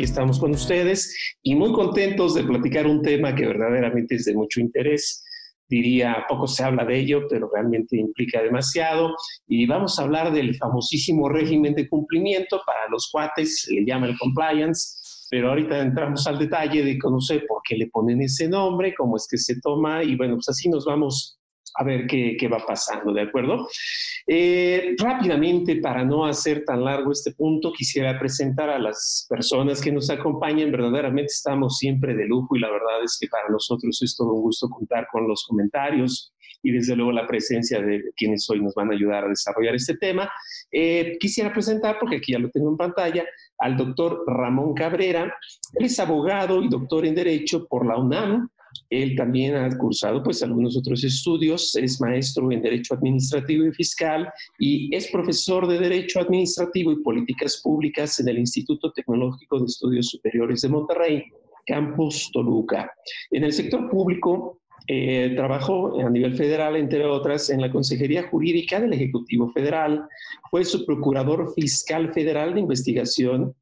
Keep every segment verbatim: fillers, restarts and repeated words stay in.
aquí estamos con ustedes y muy contentos de platicar un tema que verdaderamente es de mucho interés. Diría, poco se habla de ello, pero realmente implica demasiado. Y vamos a hablar del famosísimo régimen de cumplimiento. Para los cuates se le llama el compliance, pero ahorita entramos al detalle de conocer por qué le ponen ese nombre, cómo es que se toma, y bueno, pues así nos vamos a ver qué, qué va pasando, ¿de acuerdo? Eh, rápidamente, para no hacer tan largo este punto, quisiera presentar a las personas que nos acompañan. Verdaderamente estamos siempre de lujo y la verdad es que para nosotros es todo un gusto contar con los comentarios y desde luego la presencia de quienes hoy nos van a ayudar a desarrollar este tema. Eh, quisiera presentar, porque aquí ya lo tengo en pantalla, al doctor Ramón Cabrera. Él es abogado y doctor en Derecho por la UNAM. Él también ha cursado pues algunos otros estudios, es maestro en Derecho Administrativo y Fiscal y es profesor de Derecho Administrativo y Políticas Públicas en el Instituto Tecnológico de Estudios Superiores de Monterrey, Campus Toluca. En el sector público eh, trabajó a nivel federal, entre otras, en la Consejería Jurídica del Ejecutivo Federal, fue su procurador fiscal federal de investigación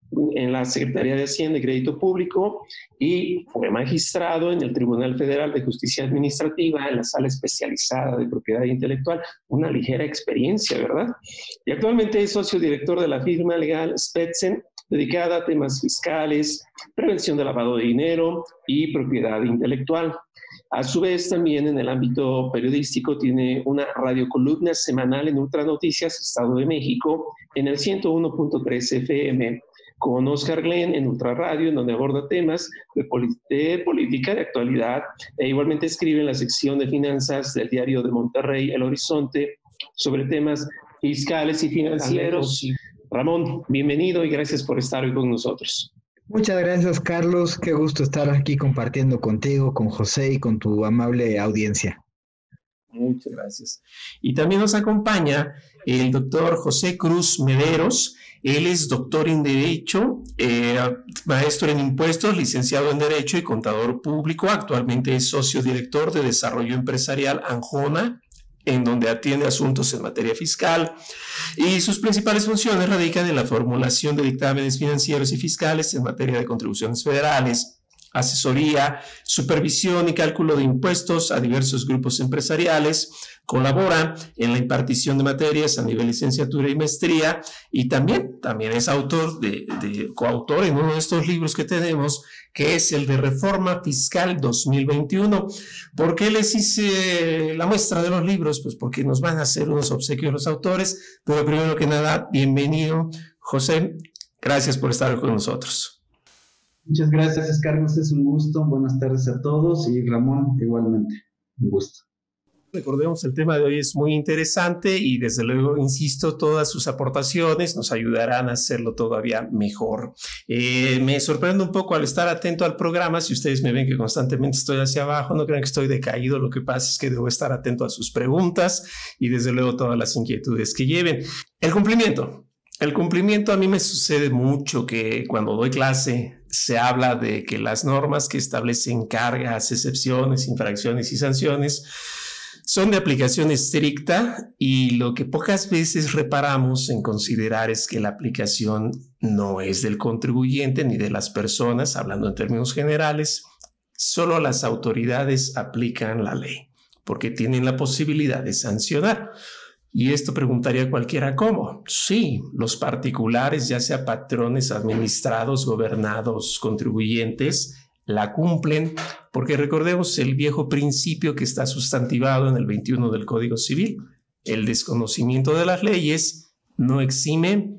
en la Secretaría de Hacienda y Crédito Público y fue magistrado en el Tribunal Federal de Justicia Administrativa en la Sala Especializada de Propiedad Intelectual. Una ligera experiencia, ¿verdad? Y actualmente es socio director de la firma legal Spetzen, dedicada a temas fiscales, prevención de lavado de dinero y propiedad intelectual. A su vez, también en el ámbito periodístico tiene una radiocolumna semanal en Ultra Noticias, Estado de México, en el ciento uno punto tres F M, con Oscar Glenn en Ultra Radio, en donde aborda temas de, de política, de actualidad, e igualmente escribe en la sección de finanzas del diario de Monterrey, El Horizonte, sobre temas fiscales y financieros. Ramón, bienvenido y gracias por estar hoy con nosotros. Muchas gracias, Carlos. Qué gusto estar aquí compartiendo contigo, con José y con tu amable audiencia. Muchas gracias. Y también nos acompaña el doctor José Cruz Mederos. Él es doctor en Derecho, eh, maestro en Impuestos, licenciado en Derecho y contador público. Actualmente es socio director de Desarrollo Empresarial Anjona, en donde atiende asuntos en materia fiscal. Y sus principales funciones radican en la formulación de dictámenes financieros y fiscales en materia de contribuciones federales, asesoría, supervisión y cálculo de impuestos a diversos grupos empresariales, colabora en la impartición de materias a nivel licenciatura y maestría y también, también es autor de, de coautor en uno de estos libros que tenemos, que es el de Reforma Fiscal dos mil veintiuno. ¿Por qué les hice la muestra de los libros? Pues porque nos van a hacer unos obsequios los autores, pero primero que nada, bienvenido, José, gracias por estar con nosotros. Muchas gracias, Carlos, es un gusto. Buenas tardes a todos y Ramón, igualmente, un gusto. Recordemos, el tema de hoy es muy interesante y desde luego, insisto, todas sus aportaciones nos ayudarán a hacerlo todavía mejor. Eh, me sorprende un poco al estar atento al programa. Si ustedes me ven que constantemente estoy hacia abajo, no crean que estoy decaído. Lo que pasa es que debo estar atento a sus preguntas y desde luego todas las inquietudes que lleven. El cumplimiento. El cumplimiento a mí me sucede mucho que cuando doy clase se habla de que las normas que establecen cargas, excepciones, infracciones y sanciones son de aplicación estricta y lo que pocas veces reparamos en considerar es que la aplicación no es del contribuyente ni de las personas, hablando en términos generales, solo las autoridades aplican la ley porque tienen la posibilidad de sancionar. Y esto preguntaría cualquiera, ¿cómo? Sí, los particulares, ya sea patrones, administrados, gobernados, contribuyentes, la cumplen, porque recordemos el viejo principio que está sustantivado en el veintiuno del Código Civil. El desconocimiento de las leyes no exime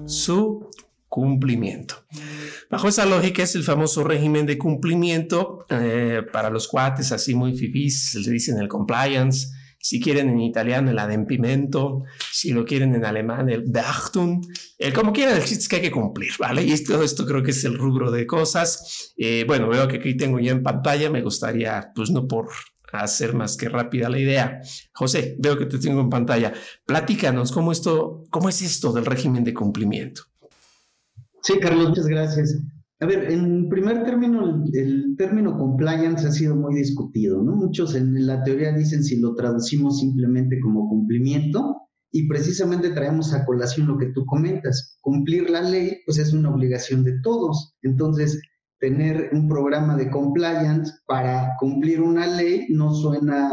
su cumplimiento. Bajo esa lógica es el famoso régimen de cumplimiento. Eh, para los cuates así muy fifís, le dicen el compliance. Si quieren en italiano el adempimento, si lo quieren en alemán el Beachtung, el como quieran, el chiste es que hay que cumplir, ¿vale? Y todo esto creo que es el rubro de cosas. Eh, bueno, veo que aquí tengo ya en pantalla, me gustaría, pues no por hacer más que rápida la idea. José, veo que te tengo en pantalla. Platícanos, ¿cómo, esto, cómo es esto del régimen de cumplimiento? Sí, Carlos, muchas gracias. A ver, en primer término, el, el término compliance ha sido muy discutido, ¿no? Muchos en la teoría dicen si lo traducimos simplemente como cumplimiento, y precisamente traemos a colación lo que tú comentas. Cumplir la ley, pues es una obligación de todos. Entonces, tener un programa de compliance para cumplir una ley no suena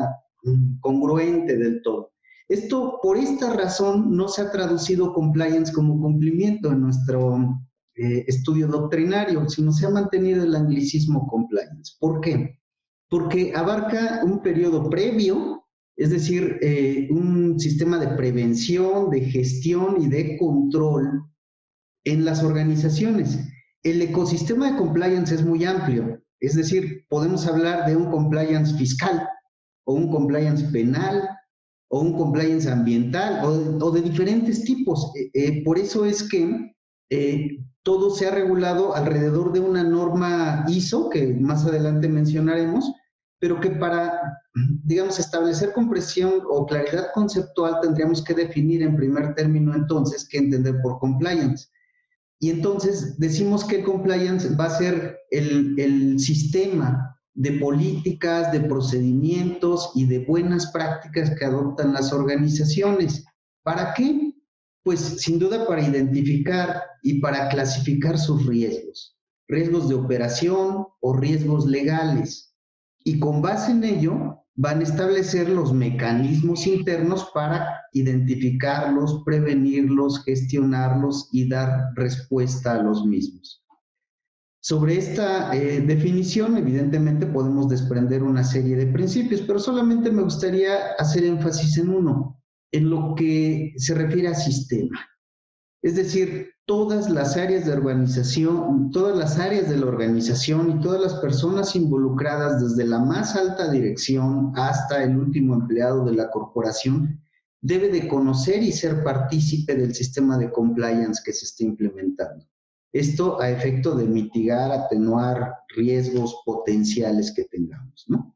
congruente del todo. Esto, por esta razón, no se ha traducido compliance como cumplimiento en nuestro eh, estudio doctrinario, sino se ha mantenido el anglicismo compliance. ¿Por qué? Porque abarca un periodo previo, es decir, eh, un sistema de prevención, de gestión y de control en las organizaciones. El ecosistema de compliance es muy amplio, es decir, podemos hablar de un compliance fiscal, o un compliance penal, o un compliance ambiental, o de, o de diferentes tipos. Eh, eh, por eso es que eh, todo se ha regulado alrededor de una norma I S O, que más adelante mencionaremos, pero que para, digamos, establecer comprensión o claridad conceptual tendríamos que definir en primer término entonces qué entender por compliance. Y entonces decimos que compliance va a ser el, el sistema de políticas, de procedimientos y de buenas prácticas que adoptan las organizaciones. ¿Para qué? Pues sin duda para identificar y para clasificar sus riesgos, riesgos de operación o riesgos legales. Y con base en ello van a establecer los mecanismos internos para identificarlos, prevenirlos, gestionarlos y dar respuesta a los mismos. Sobre esta eh, definición, evidentemente, podemos desprender una serie de principios, pero solamente me gustaría hacer énfasis en uno, en lo que se refiere a sistema. Es decir, todas las áreas de organización, todas las áreas de la organización y todas las personas involucradas, desde la más alta dirección hasta el último empleado de la corporación, debe de conocer y ser partícipe del sistema de compliance que se está implementando. Esto a efecto de mitigar, atenuar riesgos potenciales que tengamos, ¿no?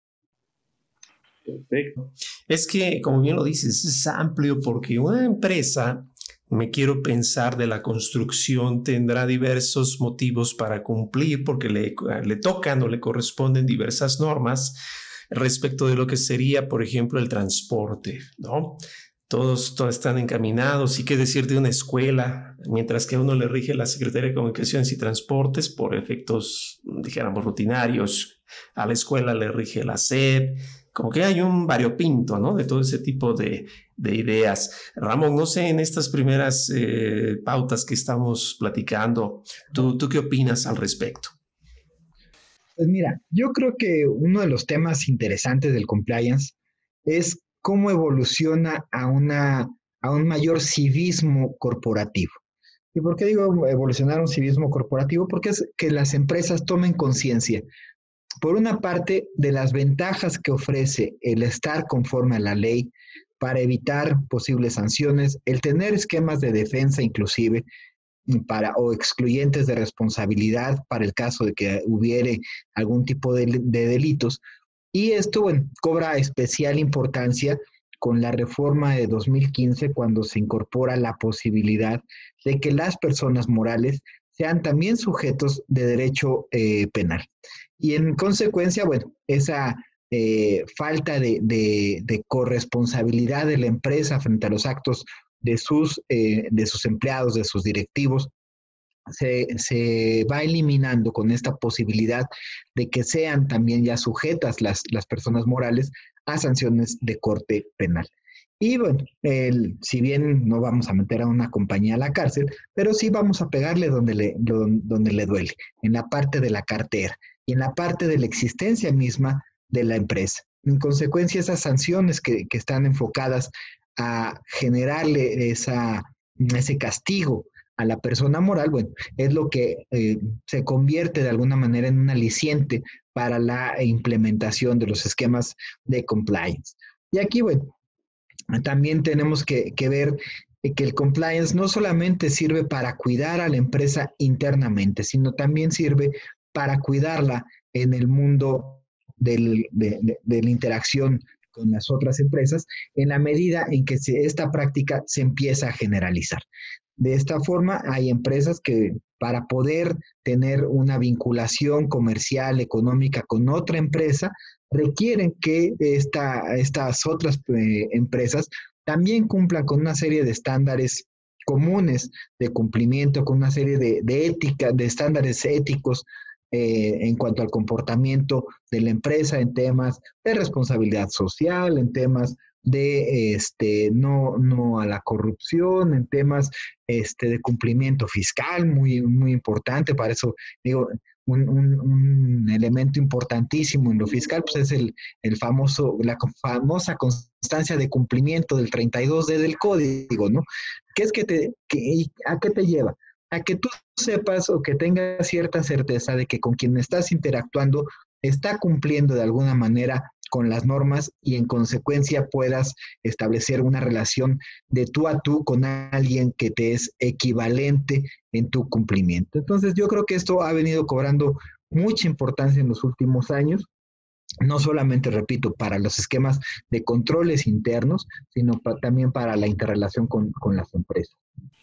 Perfecto. Es que, como bien lo dices, es amplio porque una empresa, me quiero pensar de la construcción, tendrá diversos motivos para cumplir porque le, le tocan o le corresponden diversas normas respecto de lo que sería, por ejemplo, el transporte, ¿no? Todos, todos están encaminados, y qué decir de una escuela, mientras que a uno le rige la Secretaría de Comunicaciones y Transportes por efectos, dijéramos, rutinarios, a la escuela le rige la S E P, como que hay un variopinto, ¿no? De todo ese tipo de, de ideas. Ramón, no sé, en estas primeras eh, pautas que estamos platicando, ¿tú, ¿tú qué opinas al respecto? Pues mira, yo creo que uno de los temas interesantes del compliance es cómo evoluciona a, una, a un mayor civismo corporativo. ¿Y por qué digo evolucionar a un civismo corporativo? Porque es que las empresas tomen conciencia, por una parte, de las ventajas que ofrece el estar conforme a la ley para evitar posibles sanciones, el tener esquemas de defensa inclusive, para, o excluyentes de responsabilidad para el caso de que hubiere algún tipo de, de delitos. Y esto, bueno, cobra especial importancia con la reforma de dos mil quince, cuando se incorpora la posibilidad de que las personas morales sean también sujetos de derecho eh, penal. Y en consecuencia, bueno, esa eh, falta de, de, de corresponsabilidad de la empresa frente a los actos de sus, eh, de sus empleados, de sus directivos, Se, se va eliminando con esta posibilidad de que sean también ya sujetas las, las personas morales a sanciones de corte penal. Y bueno, el, si bien no vamos a meter a una compañía a la cárcel, pero sí vamos a pegarle donde le, donde le duele, en la parte de la cartera y en la parte de la existencia misma de la empresa. En consecuencia, esas sanciones que, que están enfocadas a generarle esa, ese castigo a la persona moral, bueno, es lo que eh, se convierte de alguna manera en un aliciente para la implementación de los esquemas de compliance. Y aquí, bueno, también tenemos que, que ver que el compliance no solamente sirve para cuidar a la empresa internamente, sino también sirve para cuidarla en el mundo del, de, de, de la interacción con las otras empresas, en la medida en que se, esta práctica se empieza a generalizar. De esta forma, hay empresas que para poder tener una vinculación comercial, económica con otra empresa, requieren que esta, estas otras eh, empresas también cumplan con una serie de estándares comunes de cumplimiento, con una serie de, de ética, de estándares éticos eh, en cuanto al comportamiento de la empresa en temas de responsabilidad social, en temas de este, no, no a la corrupción, en temas este, de cumplimiento fiscal, muy, muy importante. Para eso digo, un, un, un elemento importantísimo en lo fiscal pues es el, el famoso, la famosa constancia de cumplimiento del treinta y dos D del código, ¿no? ¿Qué es que te, que, a qué te lleva? A que tú sepas o que tengas cierta certeza de que con quien estás interactuando está cumpliendo de alguna manera con las normas y en consecuencia puedas establecer una relación de tú a tú con alguien que te es equivalente en tu cumplimiento. Entonces yo creo que esto ha venido cobrando mucha importancia en los últimos años, no solamente, repito, para los esquemas de controles internos, sino pa- también para la interrelación con, con las empresas.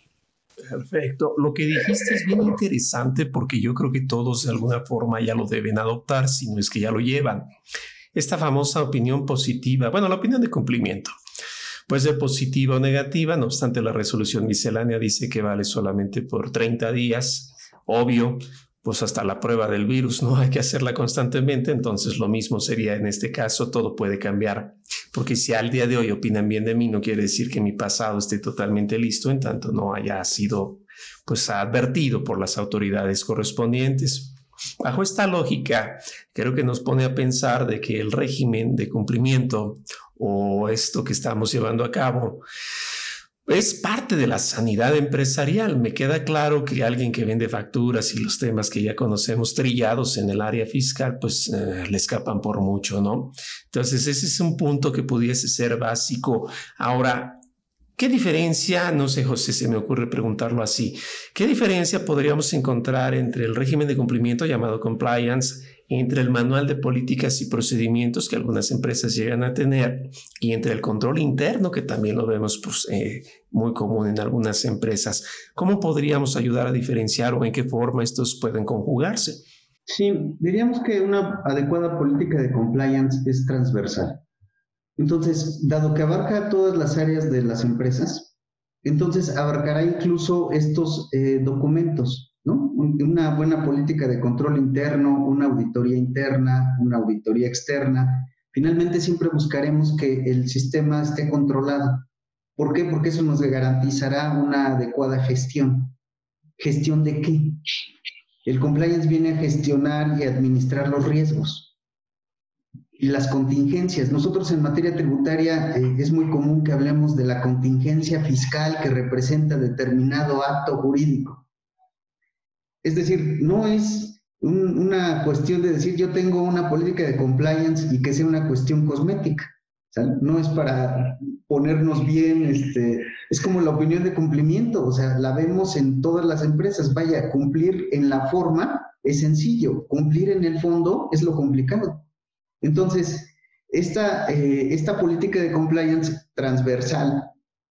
Perfecto. Lo que dijiste es bien interesante porque yo creo que todos de alguna forma ya lo deben adoptar, si no es que ya lo llevan. Esta famosa opinión positiva, bueno, la opinión de cumplimiento, puede ser positiva o negativa, no obstante la resolución miscelánea dice que vale solamente por treinta días, obvio, pues hasta la prueba del virus, ¿no? Hay que hacerla constantemente, entonces lo mismo sería en este caso, todo puede cambiar, porque si al día de hoy opinan bien de mí, no quiere decir que mi pasado esté totalmente listo, en tanto no haya sido pues advertido por las autoridades correspondientes. Bajo esta lógica, creo que nos pone a pensar de que el régimen de cumplimiento o esto que estamos llevando a cabo es parte de la sanidad empresarial. Me queda claro que alguien que vende facturas y los temas que ya conocemos trillados en el área fiscal, pues eh, le escapan por mucho, ¿no? Entonces ese es un punto que pudiese ser básico. Ahora, ¿qué diferencia, no sé, José, se me ocurre preguntarlo así, qué diferencia podríamos encontrar entre el régimen de cumplimiento llamado compliance, entre el manual de políticas y procedimientos que algunas empresas llegan a tener y entre el control interno, que también lo vemos pues, eh, muy común en algunas empresas? ¿Cómo podríamos ayudar a diferenciar o en qué forma estos pueden conjugarse? Sí, diríamos que una adecuada política de compliance es transversal. Entonces, dado que abarca todas las áreas de las empresas, entonces abarcará incluso estos eh, documentos, ¿no? Una buena política de control interno, una auditoría interna, una auditoría externa. Finalmente siempre buscaremos que el sistema esté controlado. ¿Por qué? Porque eso nos garantizará una adecuada gestión. ¿Gestión de qué? El compliance viene a gestionar y administrar los riesgos y las contingencias. Nosotros en materia tributaria eh, es muy común que hablemos de la contingencia fiscal que representa determinado acto jurídico. Es decir, no es un, una cuestión de decir yo tengo una política de compliance y que sea una cuestión cosmética. ¿Sale? No es para ponernos bien, este, es como la opinión de cumplimiento, o sea, la vemos en todas las empresas. Vaya, cumplir en la forma es sencillo, cumplir en el fondo es lo complicado. Entonces, esta, eh, esta política de compliance transversal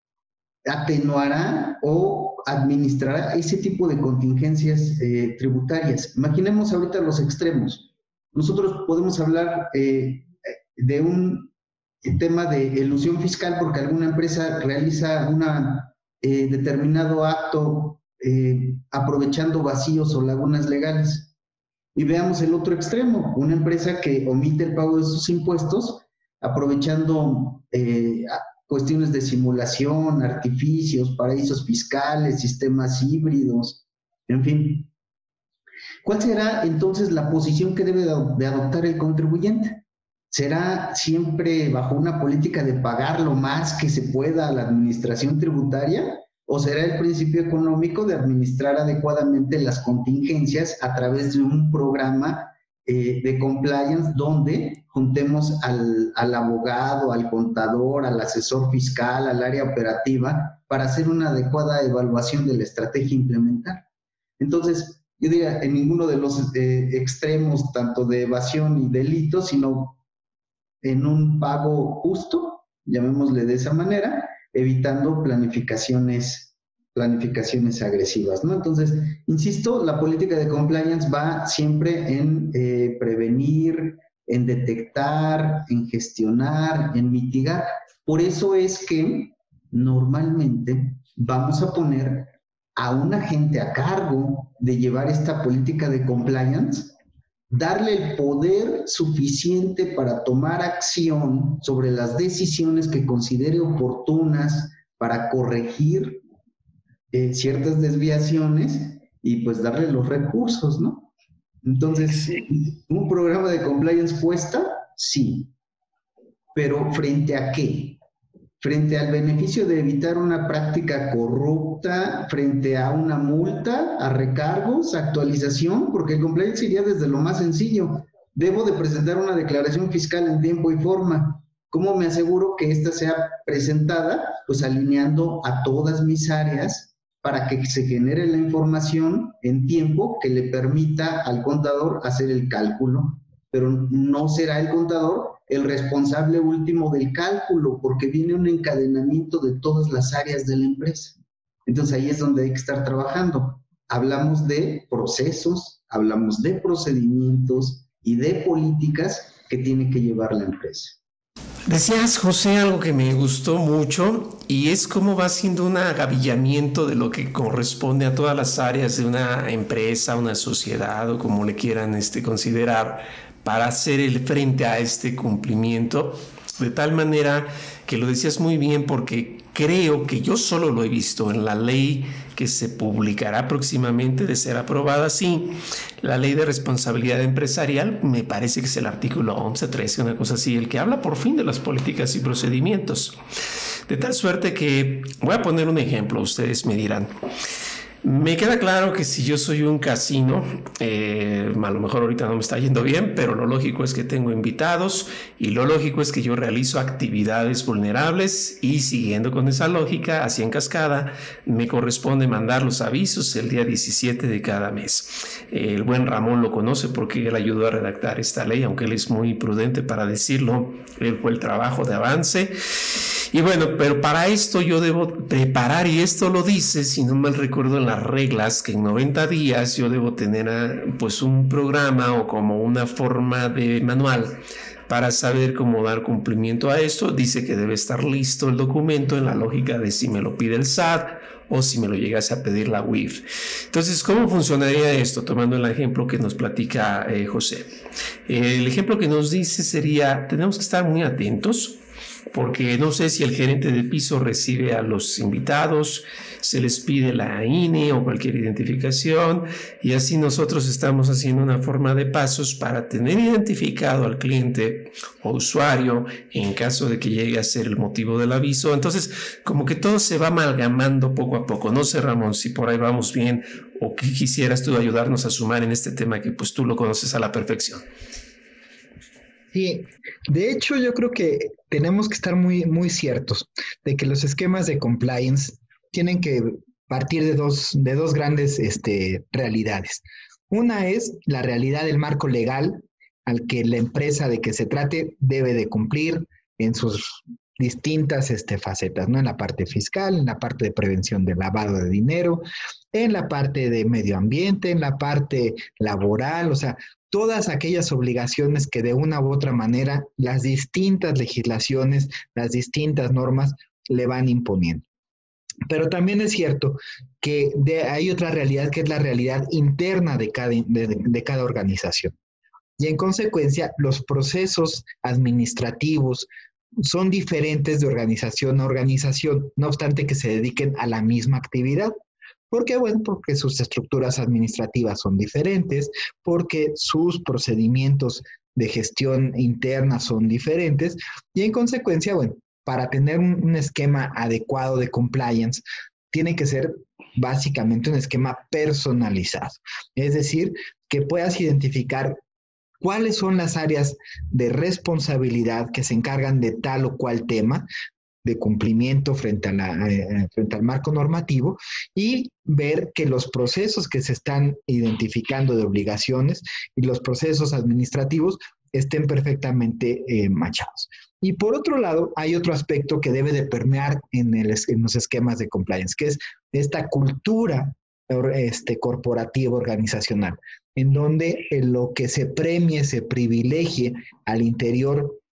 atenuará o administrará ese tipo de contingencias eh, tributarias. Imaginemos ahorita los extremos. Nosotros podemos hablar eh, de un tema de elusión fiscal porque alguna empresa realiza un eh, determinado acto eh, aprovechando vacíos o lagunas legales. Y veamos el otro extremo, una empresa que omite el pago de sus impuestos, aprovechando eh, cuestiones de simulación, artificios, paraísos fiscales, sistemas híbridos, en fin. ¿Cuál será entonces la posición que debe de adoptar el contribuyente? ¿Será siempre bajo una política de pagar lo más que se pueda a la administración tributaria? ¿O será el principio económico de administrar adecuadamente las contingencias a través de un programa eh, de compliance donde juntemos al, al abogado, al contador, al asesor fiscal, al área operativa para hacer una adecuada evaluación de la estrategia a implementar? Entonces, yo diría, en ninguno de los eh, extremos, tanto de evasión y delito, sino en un pago justo, llamémosle de esa manera, evitando planificaciones, planificaciones agresivas, ¿no? Entonces, insisto, la política de compliance va siempre en eh, prevenir, en detectar, en gestionar, en mitigar. Por eso es que normalmente vamos a poner a un agente a cargo de llevar esta política de compliance, darle el poder suficiente para tomar acción sobre las decisiones que considere oportunas para corregir eh, ciertas desviaciones y pues darle los recursos, ¿no? Entonces, sí. ¿Un programa de compliance cuesta? Sí. ¿Pero frente a qué? Frente al beneficio de evitar una práctica corrupta, frente a una multa, a recargos, actualización, porque el compliance iría desde lo más sencillo. Debo de presentar una declaración fiscal en tiempo y forma. ¿Cómo me aseguro que ésta sea presentada? Pues alineando a todas mis áreas para que se genere la información en tiempo que le permita al contador hacer el cálculo. Pero no será el contador el responsable último del cálculo, porque viene un encadenamiento de todas las áreas de la empresa. Entonces ahí es donde hay que estar trabajando. Hablamos de procesos, hablamos de procedimientos y de políticas que tiene que llevar la empresa. Decías, José, algo que me gustó mucho, y es cómo va siendo un agavillamiento de lo que corresponde a todas las áreas de una empresa, una sociedad, o como le quieran este, considerar, para hacer el frente a este cumplimiento, de tal manera que lo decías muy bien, porque creo que yo solo lo he visto en la ley que se publicará próximamente, de ser aprobada, sí, la ley de responsabilidad empresarial, me parece que es el artículo once, trece, una cosa así, el que habla por fin de las políticas y procedimientos. De tal suerte que, voy a poner un ejemplo, ustedes me dirán. Me queda claro que si yo soy un casino, eh, a lo mejor ahorita no me está yendo bien, pero lo lógico es que tengo invitados y lo lógico es que yo realizo actividades vulnerables y siguiendo con esa lógica, así en cascada, me corresponde mandar los avisos el día diecisiete de cada mes. El buen Ramón lo conoce porque él ayudó a redactar esta ley, aunque él es muy prudente para decirlo, él fue el trabajo de avance. Y bueno, pero para esto yo debo preparar, y esto lo dice, si no mal recuerdo en las reglas, que en noventa días yo debo tener pues un programa o como una forma de manual para saber cómo dar cumplimiento a esto. Dice que debe estar listo el documento en la lógica de si me lo pide el S A T o si me lo llegase a pedir la U I F. Entonces, ¿cómo funcionaría esto? Tomando el ejemplo que nos platica eh, José. El ejemplo que nos dice sería, tenemos que estar muy atentos, porque no sé si el gerente de piso recibe a los invitados, se les pide la I N E o cualquier identificación, y así nosotros estamos haciendo una forma de pasos para tener identificado al cliente o usuario en caso de que llegue a ser el motivo del aviso. Entonces, como que todo se va amalgamando poco a poco. No sé, Ramón, si por ahí vamos bien o que quisieras tú ayudarnos a sumar en este tema que pues tú lo conoces a la perfección. Sí, de hecho yo creo que tenemos que estar muy, muy ciertos de que los esquemas de compliance tienen que partir de dos, de dos grandes este, realidades. Una es la realidad del marco legal al que la empresa de que se trate debe de cumplir en sus distintas este, facetas, ¿no? En la parte fiscal, en la parte de prevención del lavado de dinero, en la parte de medio ambiente, en la parte laboral, o sea, todas aquellas obligaciones que de una u otra manera las distintas legislaciones, las distintas normas le van imponiendo. Pero también es cierto que de, hay otra realidad que es la realidad interna de cada, de, de cada organización. Y en consecuencia, los procesos administrativos son diferentes de organización a organización, no obstante que se dediquen a la misma actividad. ¿Por qué? Bueno, porque sus estructuras administrativas son diferentes, porque sus procedimientos de gestión interna son diferentes, y en consecuencia, bueno, para tener un, un esquema adecuado de compliance, tiene que ser básicamente un esquema personalizado. Es decir, que puedas identificar cuáles son las áreas de responsabilidad que se encargan de tal o cual tema, de cumplimiento frente, a la, eh, frente al marco normativo, y ver que los procesos que se están identificando de obligaciones y los procesos administrativos estén perfectamente eh, machados. Y por otro lado, hay otro aspecto que debe de permear en, el, en los esquemas de compliance, que es esta cultura este, corporativa organizacional, en donde en lo que se premie, se privilegie al interior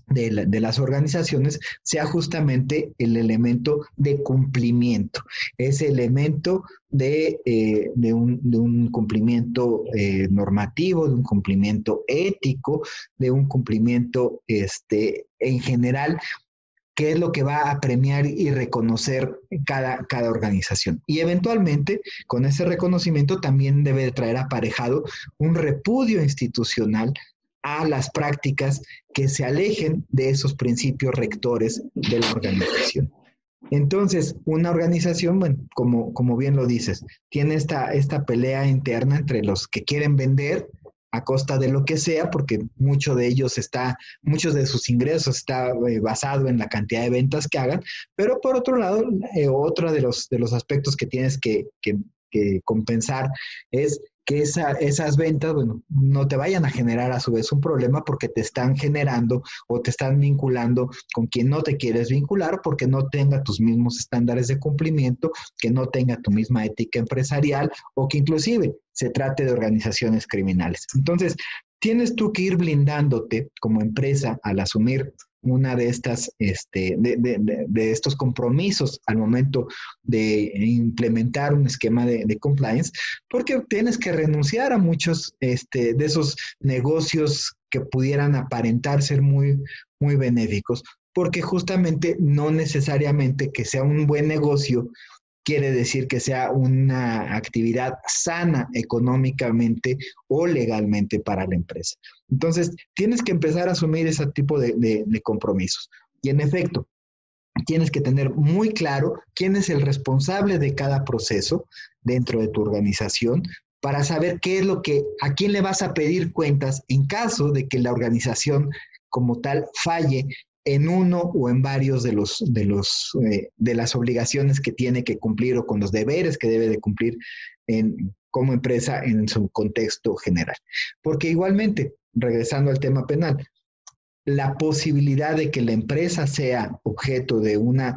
de, la, de las organizaciones sea justamente el elemento de cumplimiento, ese elemento de, eh, de, un, de un cumplimiento eh, normativo, de un cumplimiento ético, de un cumplimiento este, en general, que es lo que va a premiar y reconocer cada, cada organización. Y eventualmente, con ese reconocimiento también debe traer aparejado un repudio institucional a las prácticas que se alejen de esos principios rectores de la organización. Entonces, una organización, bueno, como, como bien lo dices, tiene esta, esta pelea interna entre los que quieren vender a costa de lo que sea, porque mucho de ellos está, muchos de sus ingresos está eh, basado en la cantidad de ventas que hagan, pero por otro lado, eh, otro de los, de los aspectos que tienes que, que, que compensar es que esa, esas ventas, bueno, no te vayan a generar a su vez un problema porque te están generando o te están vinculando con quien no te quieres vincular porque no tenga tus mismos estándares de cumplimiento, que no tenga tu misma ética empresarial o que inclusive se trate de organizaciones criminales. Entonces, tienes tú que ir blindándote como empresa al asumir una de estas, este, de, de, de, de estos compromisos al momento de implementar un esquema de, de compliance, porque tienes que renunciar a muchos este, de esos negocios que pudieran aparentar ser muy, muy benéficos, porque justamente no necesariamente que sea un buen negocio quiere decir que sea una actividad sana económicamente o legalmente para la empresa. Entonces, tienes que empezar a asumir ese tipo de, de, de compromisos. Y en efecto, tienes que tener muy claro quién es el responsable de cada proceso dentro de tu organización para saber qué es lo que, a quién le vas a pedir cuentas en caso de que la organización como tal falle en uno o en varios de los de los eh, de las obligaciones que tiene que cumplir o con los deberes que debe de cumplir en, como empresa en su contexto general. Porque igualmente, regresando al tema penal, la posibilidad de que la empresa sea objeto de una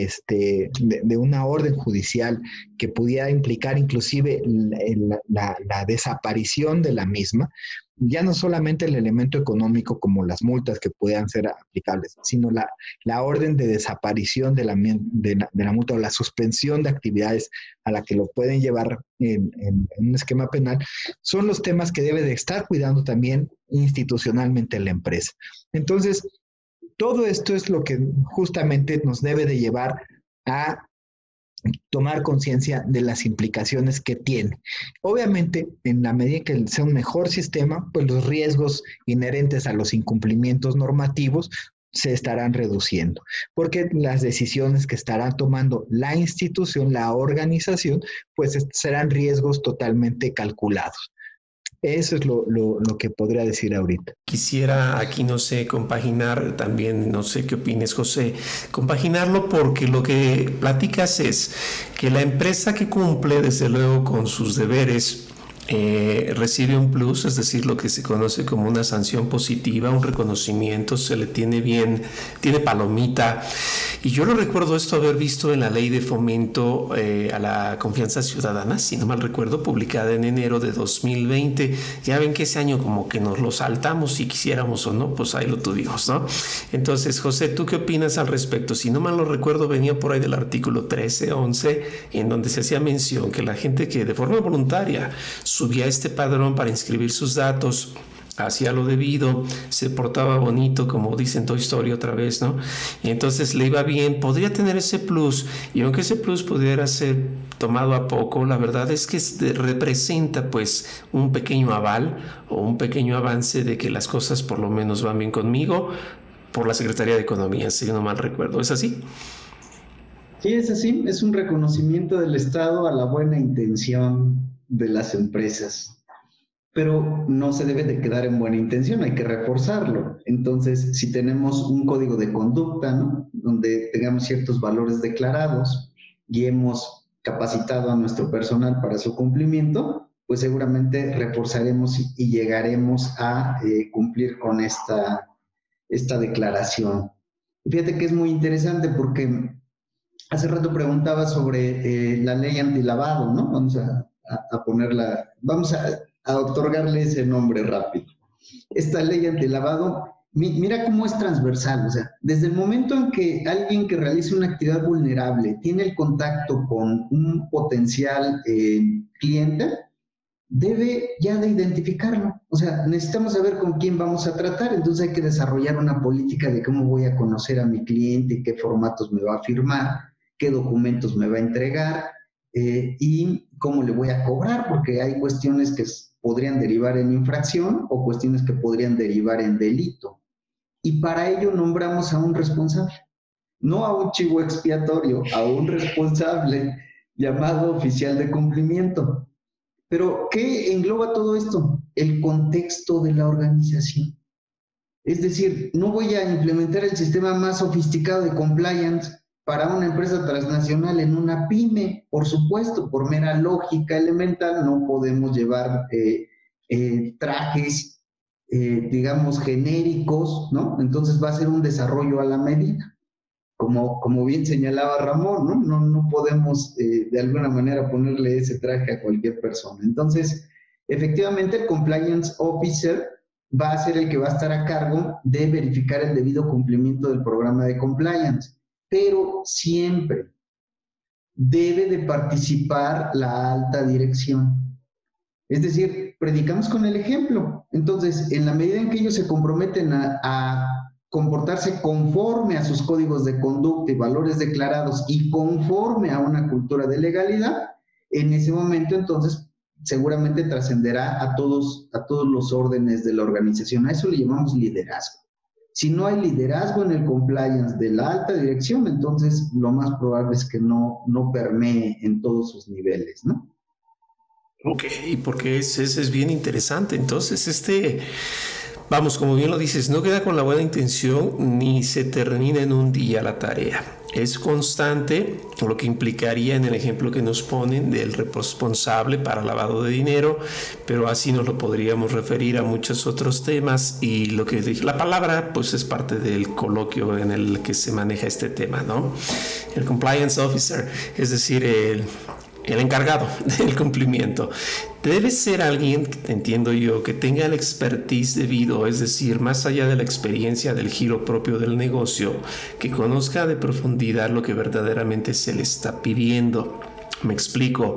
este, de, de una orden judicial que pudiera implicar inclusive la, la, la desaparición de la misma, ya no solamente el elemento económico como las multas que puedan ser aplicables, sino la, la orden de desaparición de la, de, la, de la multa o la suspensión de actividades a la que lo pueden llevar en, en, en un esquema penal, son los temas que debe de estar cuidando también institucionalmente la empresa. Entonces, todo esto es lo que justamente nos debe de llevar a tomar conciencia de las implicaciones que tiene. Obviamente, en la medida que sea un mejor sistema, pues los riesgos inherentes a los incumplimientos normativos se estarán reduciendo, porque las decisiones que estará tomando la institución, la organización, pues serán riesgos totalmente calculados. Eso es lo, lo, lo que podría decir ahorita. Quisiera aquí, no sé, compaginar también, no sé qué opines, José, compaginarlo porque lo que platicas es que la empresa que cumple, desde luego, con sus deberes, Eh, recibe un plus, es decir, lo que se conoce como una sanción positiva, un reconocimiento, se le tiene bien, tiene palomita. Y yo lo recuerdo esto haber visto en la ley de fomento eh, a la confianza ciudadana, si no mal recuerdo, publicada en enero de dos mil veinte. Ya ven que ese año como que nos lo saltamos si quisiéramos o no, pues ahí lo tuvimos, ¿no? Entonces, José, ¿tú qué opinas al respecto? Si no mal lo recuerdo, venía por ahí del artículo trece, once, en donde se hacía mención que la gente que de forma voluntaria subía este padrón para inscribir sus datos, hacía lo debido, se portaba bonito, como dicen Toy Story otra vez, ¿no? Y entonces le iba bien, podría tener ese plus, y aunque ese plus pudiera ser tomado a poco, la verdad es que representa pues un pequeño aval o un pequeño avance de que las cosas por lo menos van bien conmigo por la Secretaría de Economía, si no mal recuerdo. ¿Es así? Sí, es así, es un reconocimiento del Estado a la buena intención de las empresas, pero no se debe de quedar en buena intención, hay que reforzarlo. Entonces, si tenemos un código de conducta, ¿no?, donde tengamos ciertos valores declarados y hemos capacitado a nuestro personal para su cumplimiento, pues seguramente reforzaremos y llegaremos a eh, cumplir con esta, esta declaración. Fíjate que es muy interesante porque hace rato preguntaba sobre eh, la ley antilavado, ¿no? Vamos a, a, a ponerla, vamos a, a otorgarle ese nombre rápido. Esta ley antilavado mira cómo es transversal, o sea, desde el momento en que alguien que realice una actividad vulnerable tiene el contacto con un potencial eh, cliente, debe ya de identificarlo. O sea, necesitamos saber con quién vamos a tratar, entonces hay que desarrollar una política de cómo voy a conocer a mi cliente, qué formatos me va a firmar, qué documentos me va a entregar eh, y cómo le voy a cobrar, porque hay cuestiones que podrían derivar en infracción o cuestiones que podrían derivar en delito. Y para ello nombramos a un responsable, no a un chivo expiatorio, a un responsable llamado oficial de cumplimiento. Pero, ¿qué engloba todo esto? El contexto de la organización. Es decir, no voy a implementar el sistema más sofisticado de compliance para una empresa transnacional en una pyme. Por supuesto, por mera lógica elemental, no podemos llevar eh, eh, trajes, eh, digamos, genéricos, ¿no? Entonces va a ser un desarrollo a la medida. Como, como bien señalaba Ramón, ¿no? No, no podemos eh, de alguna manera ponerle ese traje a cualquier persona. Entonces, efectivamente, el Compliance Officer va a ser el que va a estar a cargo de verificar el debido cumplimiento del programa de compliance, pero siempre debe de participar la alta dirección. Es decir, predicamos con el ejemplo. Entonces, en la medida en que ellos se comprometen a, a comportarse conforme a sus códigos de conducta y valores declarados y conforme a una cultura de legalidad, en ese momento entonces seguramente trascenderá a todos, a todos los órdenes de la organización. A eso le llamamos liderazgo. Si no hay liderazgo en el compliance de la alta dirección, entonces lo más probable es que no, no permee en todos sus niveles, ¿no? Ok, porque ese es, es bien interesante. Entonces, este... Vamos, como bien lo dices, no queda con la buena intención ni se termina en un día la tarea. Es constante, lo que implicaría en el ejemplo que nos ponen del responsable para lavado de dinero, pero así nos lo podríamos referir a muchos otros temas y lo que dije, la palabra pues es parte del coloquio en el que se maneja este tema, ¿no? El compliance officer, es decir, el... el encargado del cumplimiento. Debe ser alguien, entiendo yo, que tenga el expertise debido, es decir, más allá de la experiencia del giro propio del negocio, que conozca de profundidad lo que verdaderamente se le está pidiendo. Me explico.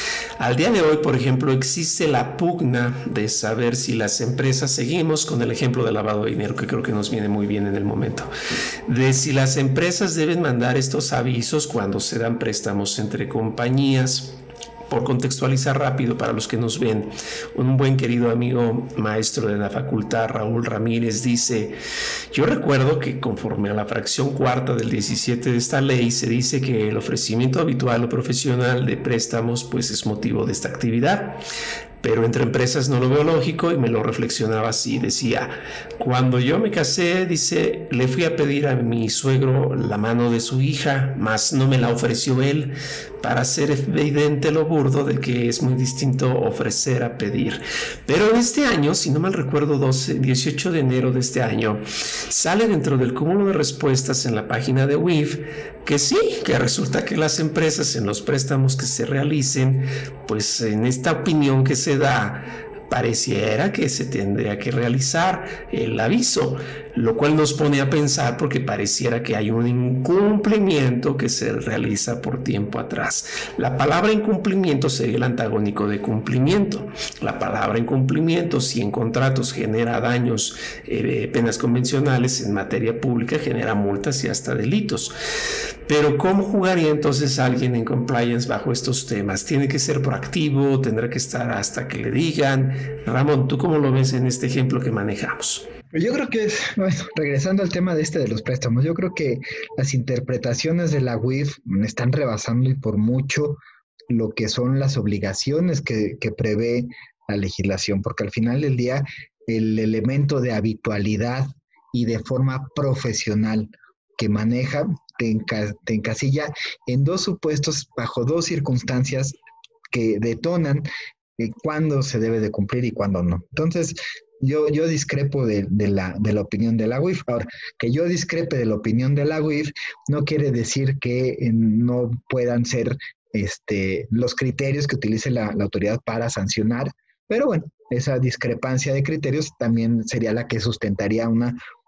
Al día de hoy, por ejemplo, existe la pugna de saber si las empresas, seguimos con el ejemplo de lavado de dinero, que creo que nos viene muy bien en el momento, de si las empresas deben mandar estos avisos cuando se dan préstamos entre compañías. Por contextualizar rápido para los que nos ven, un buen querido amigo maestro de la facultad, Raúl Ramírez, dice: yo recuerdo que conforme a la fracción cuarta del diecisiete de esta ley se dice que el ofrecimiento habitual o profesional de préstamos pues es motivo de esta actividad. Pero entre empresas no lo veo lógico y me lo reflexionaba así. Decía, cuando yo me casé, dice, le fui a pedir a mi suegro la mano de su hija, mas no me la ofreció él, para hacer evidente lo burdo de que es muy distinto ofrecer a pedir. Pero en este año, si no mal recuerdo, doce, dieciocho de enero de este año, sale dentro del cúmulo de respuestas en la página de W I F que sí, que resulta que las empresas en los préstamos que se realicen, pues en esta opinión que se da, pareciera que se tendría que realizar el aviso, lo cual nos pone a pensar porque pareciera que hay un incumplimiento que se realiza por tiempo atrás. La palabra incumplimiento sería el antagónico de cumplimiento. La palabra incumplimiento, si en contratos genera daños, eh, penas convencionales, en materia pública genera multas y hasta delitos. Pero ¿cómo jugaría entonces alguien en compliance bajo estos temas? ¿Tiene que ser proactivo? ¿Tendrá que estar hasta que le digan? Ramón, ¿tú cómo lo ves en este ejemplo que manejamos? Yo creo que es, bueno, regresando al tema de este de los préstamos, yo creo que las interpretaciones de la W I F están rebasando y por mucho lo que son las obligaciones que, que prevé la legislación, porque al final del día el elemento de habitualidad y de forma profesional que maneja te, enca, te encasilla en dos supuestos, bajo dos circunstancias que detonan eh, cuándo se debe de cumplir y cuándo no. Entonces, Yo, yo discrepo de, de, la, de la opinión de la W I F. Ahora, que yo discrepe de la opinión de la W I F no quiere decir que eh, no puedan ser este, los criterios que utilice la, la autoridad para sancionar, pero bueno, esa discrepancia de criterios también sería la que sustentaría una,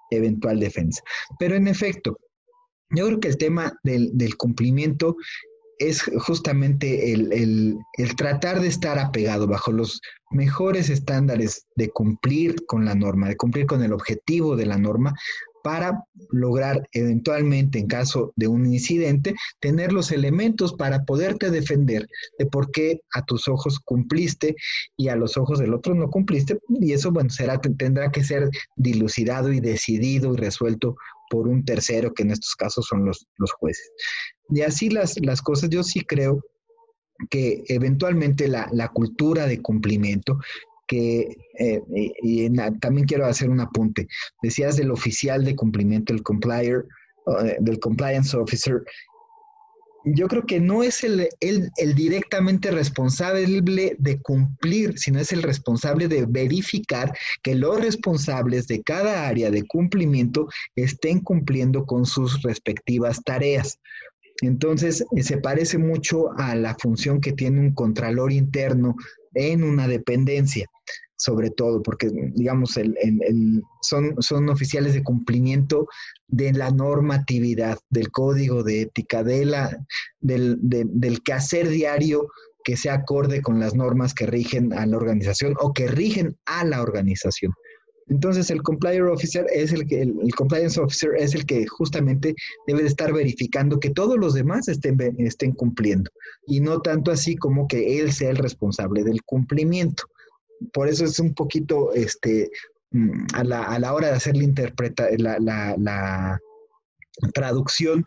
eventual defensa. Pero en efecto, yo creo que el tema del, del cumplimiento es justamente el, el, el tratar de estar apegado bajo los mejores estándares de cumplir con la norma, de cumplir con el objetivo de la norma, para lograr eventualmente, en caso de un incidente, tener los elementos para poderte defender de por qué a tus ojos cumpliste y a los ojos del otro no cumpliste, y eso, bueno, será, tendrá que ser dilucidado y decidido y resuelto por un tercero, que en estos casos son los, los jueces. Y así las, las cosas, yo sí creo que eventualmente la, la cultura de cumplimiento, que, eh, y, y también quiero hacer un apunte, decías del oficial de cumplimiento, el complier, uh, del compliance officer. Yo creo que no es el, el, el directamente responsable de cumplir, sino es el responsable de verificar que los responsables de cada área de cumplimiento estén cumpliendo con sus respectivas tareas. Entonces, eh, se parece mucho a la función que tiene un contralor interno en una dependencia, sobre todo, porque, digamos, el, el, el, son, son oficiales de cumplimiento de la normatividad, del código de ética, de la, del, de, del quehacer diario que sea acorde con las normas que rigen a la organización o que rigen a la organización. Entonces, el compliance officer es el que, el, el compliance officer es el que justamente debe de estar verificando que todos los demás estén, estén cumpliendo, y no tanto así como que él sea el responsable del cumplimiento. Por eso es un poquito, este, a la, a la hora de hacer la interpreta, la, la, la traducción,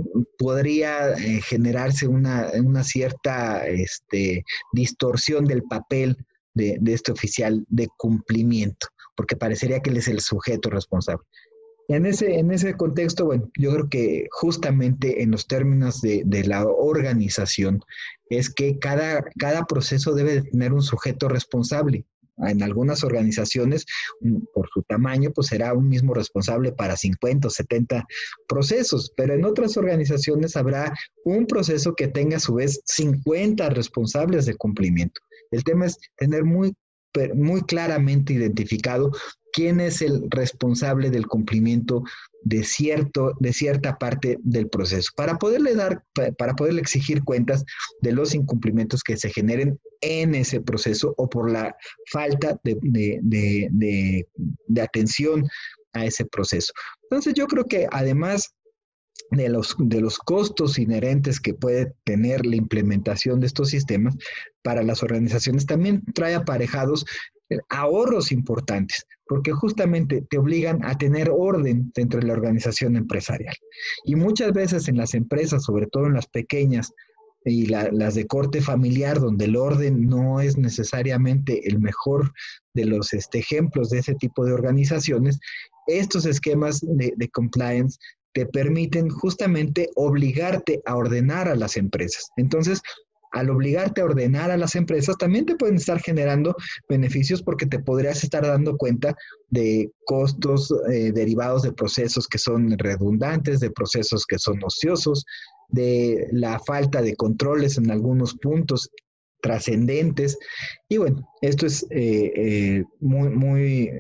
podría eh, generarse una, una cierta este, distorsión del papel de, de este oficial de cumplimiento, porque parecería que él es el sujeto responsable. En ese, en ese contexto, bueno, yo creo que justamente en los términos de, de la organización es que cada, cada proceso debe de tener un sujeto responsable. En algunas organizaciones, por su tamaño, pues será un mismo responsable para cincuenta o setenta procesos, pero en otras organizaciones habrá un proceso que tenga a su vez cincuenta responsables de cumplimiento. El tema es tener muy, muy claramente identificado quién es el responsable del cumplimiento de, cierto, de cierta parte del proceso, para poderle dar, para poderle exigir cuentas de los incumplimientos que se generen en ese proceso o por la falta de, de, de, de, de atención a ese proceso. Entonces yo creo que además de los, de los costos inherentes que puede tener la implementación de estos sistemas para las organizaciones, también trae aparejados ahorros importantes, porque justamente te obligan a tener orden dentro de la organización empresarial. Y muchas veces en las empresas, sobre todo en las pequeñas y la, las de corte familiar, donde el orden no es necesariamente el mejor de los este, ejemplos de ese tipo de organizaciones, estos esquemas de, de compliance te permiten justamente obligarte a ordenar a las empresas. Entonces, al obligarte a ordenar a las empresas, también te pueden estar generando beneficios, porque te podrías estar dando cuenta de costos eh, derivados de procesos que son redundantes, de procesos que son ociosos, de la falta de controles en algunos puntos trascendentes. Y bueno, esto es eh, eh, muy, muy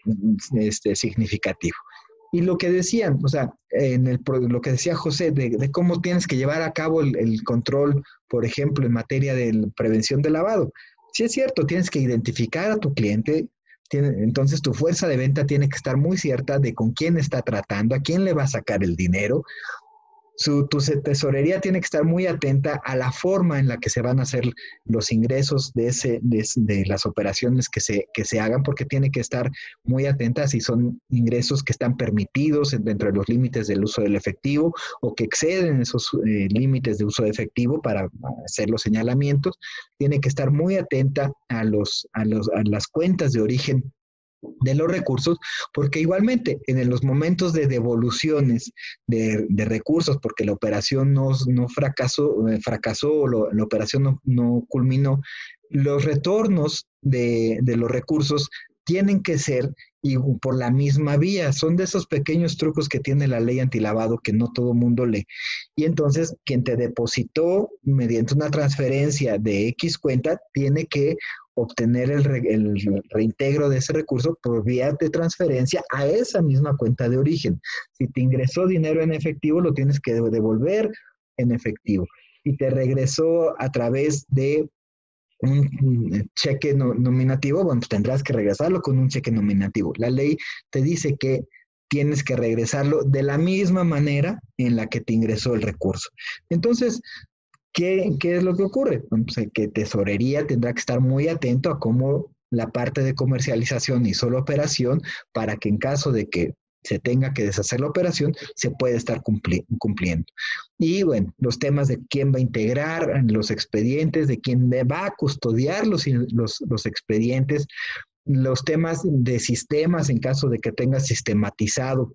este, significativo. Y lo que decían, o sea, en el, lo que decía José, de, de cómo tienes que llevar a cabo el, el control, por ejemplo, en materia de prevención de lavado. Sí es cierto, tienes que identificar a tu cliente, tiene, entonces tu fuerza de venta tiene que estar muy cierta de con quién está tratando, a quién le va a sacar el dinero. Su, tu tesorería tiene que estar muy atenta a la forma en la que se van a hacer los ingresos de, ese, de, de las operaciones que se, que se hagan, porque tiene que estar muy atenta si son ingresos que están permitidos dentro de los límites del uso del efectivo o que exceden esos eh, límites de uso de efectivo para hacer los señalamientos. Tiene que estar muy atenta a, los, a, los, a las cuentas de origen de los recursos, porque igualmente en los momentos de devoluciones de, de recursos, porque la operación no, no fracasó, eh, fracasó o lo, la operación no, no culminó, los retornos de, de los recursos tienen que ser y por la misma vía. Son de esos pequeños trucos que tiene la ley antilavado que no todo mundo lee. Y entonces quien te depositó mediante una transferencia de X cuenta tiene que obtener el, re, el reintegro de ese recurso por vía de transferencia a esa misma cuenta de origen. Si te ingresó dinero en efectivo, lo tienes que devolver en efectivo. Y te regresó a través de un cheque no, nominativo, bueno, pues tendrás que regresarlo con un cheque nominativo. La ley te dice que tienes que regresarlo de la misma manera en la que te ingresó el recurso. Entonces, ¿qué, qué es lo que ocurre? Bueno, pues que Tesorería tendrá que estar muy atento a cómo la parte de comercialización hizo la operación para que en caso de que se tenga que deshacer la operación, se puede estar cumpli cumpliendo. Y bueno, los temas de quién va a integrar los expedientes, de quién va a custodiar los, los, los expedientes, los temas de sistemas en caso de que tengas sistematizado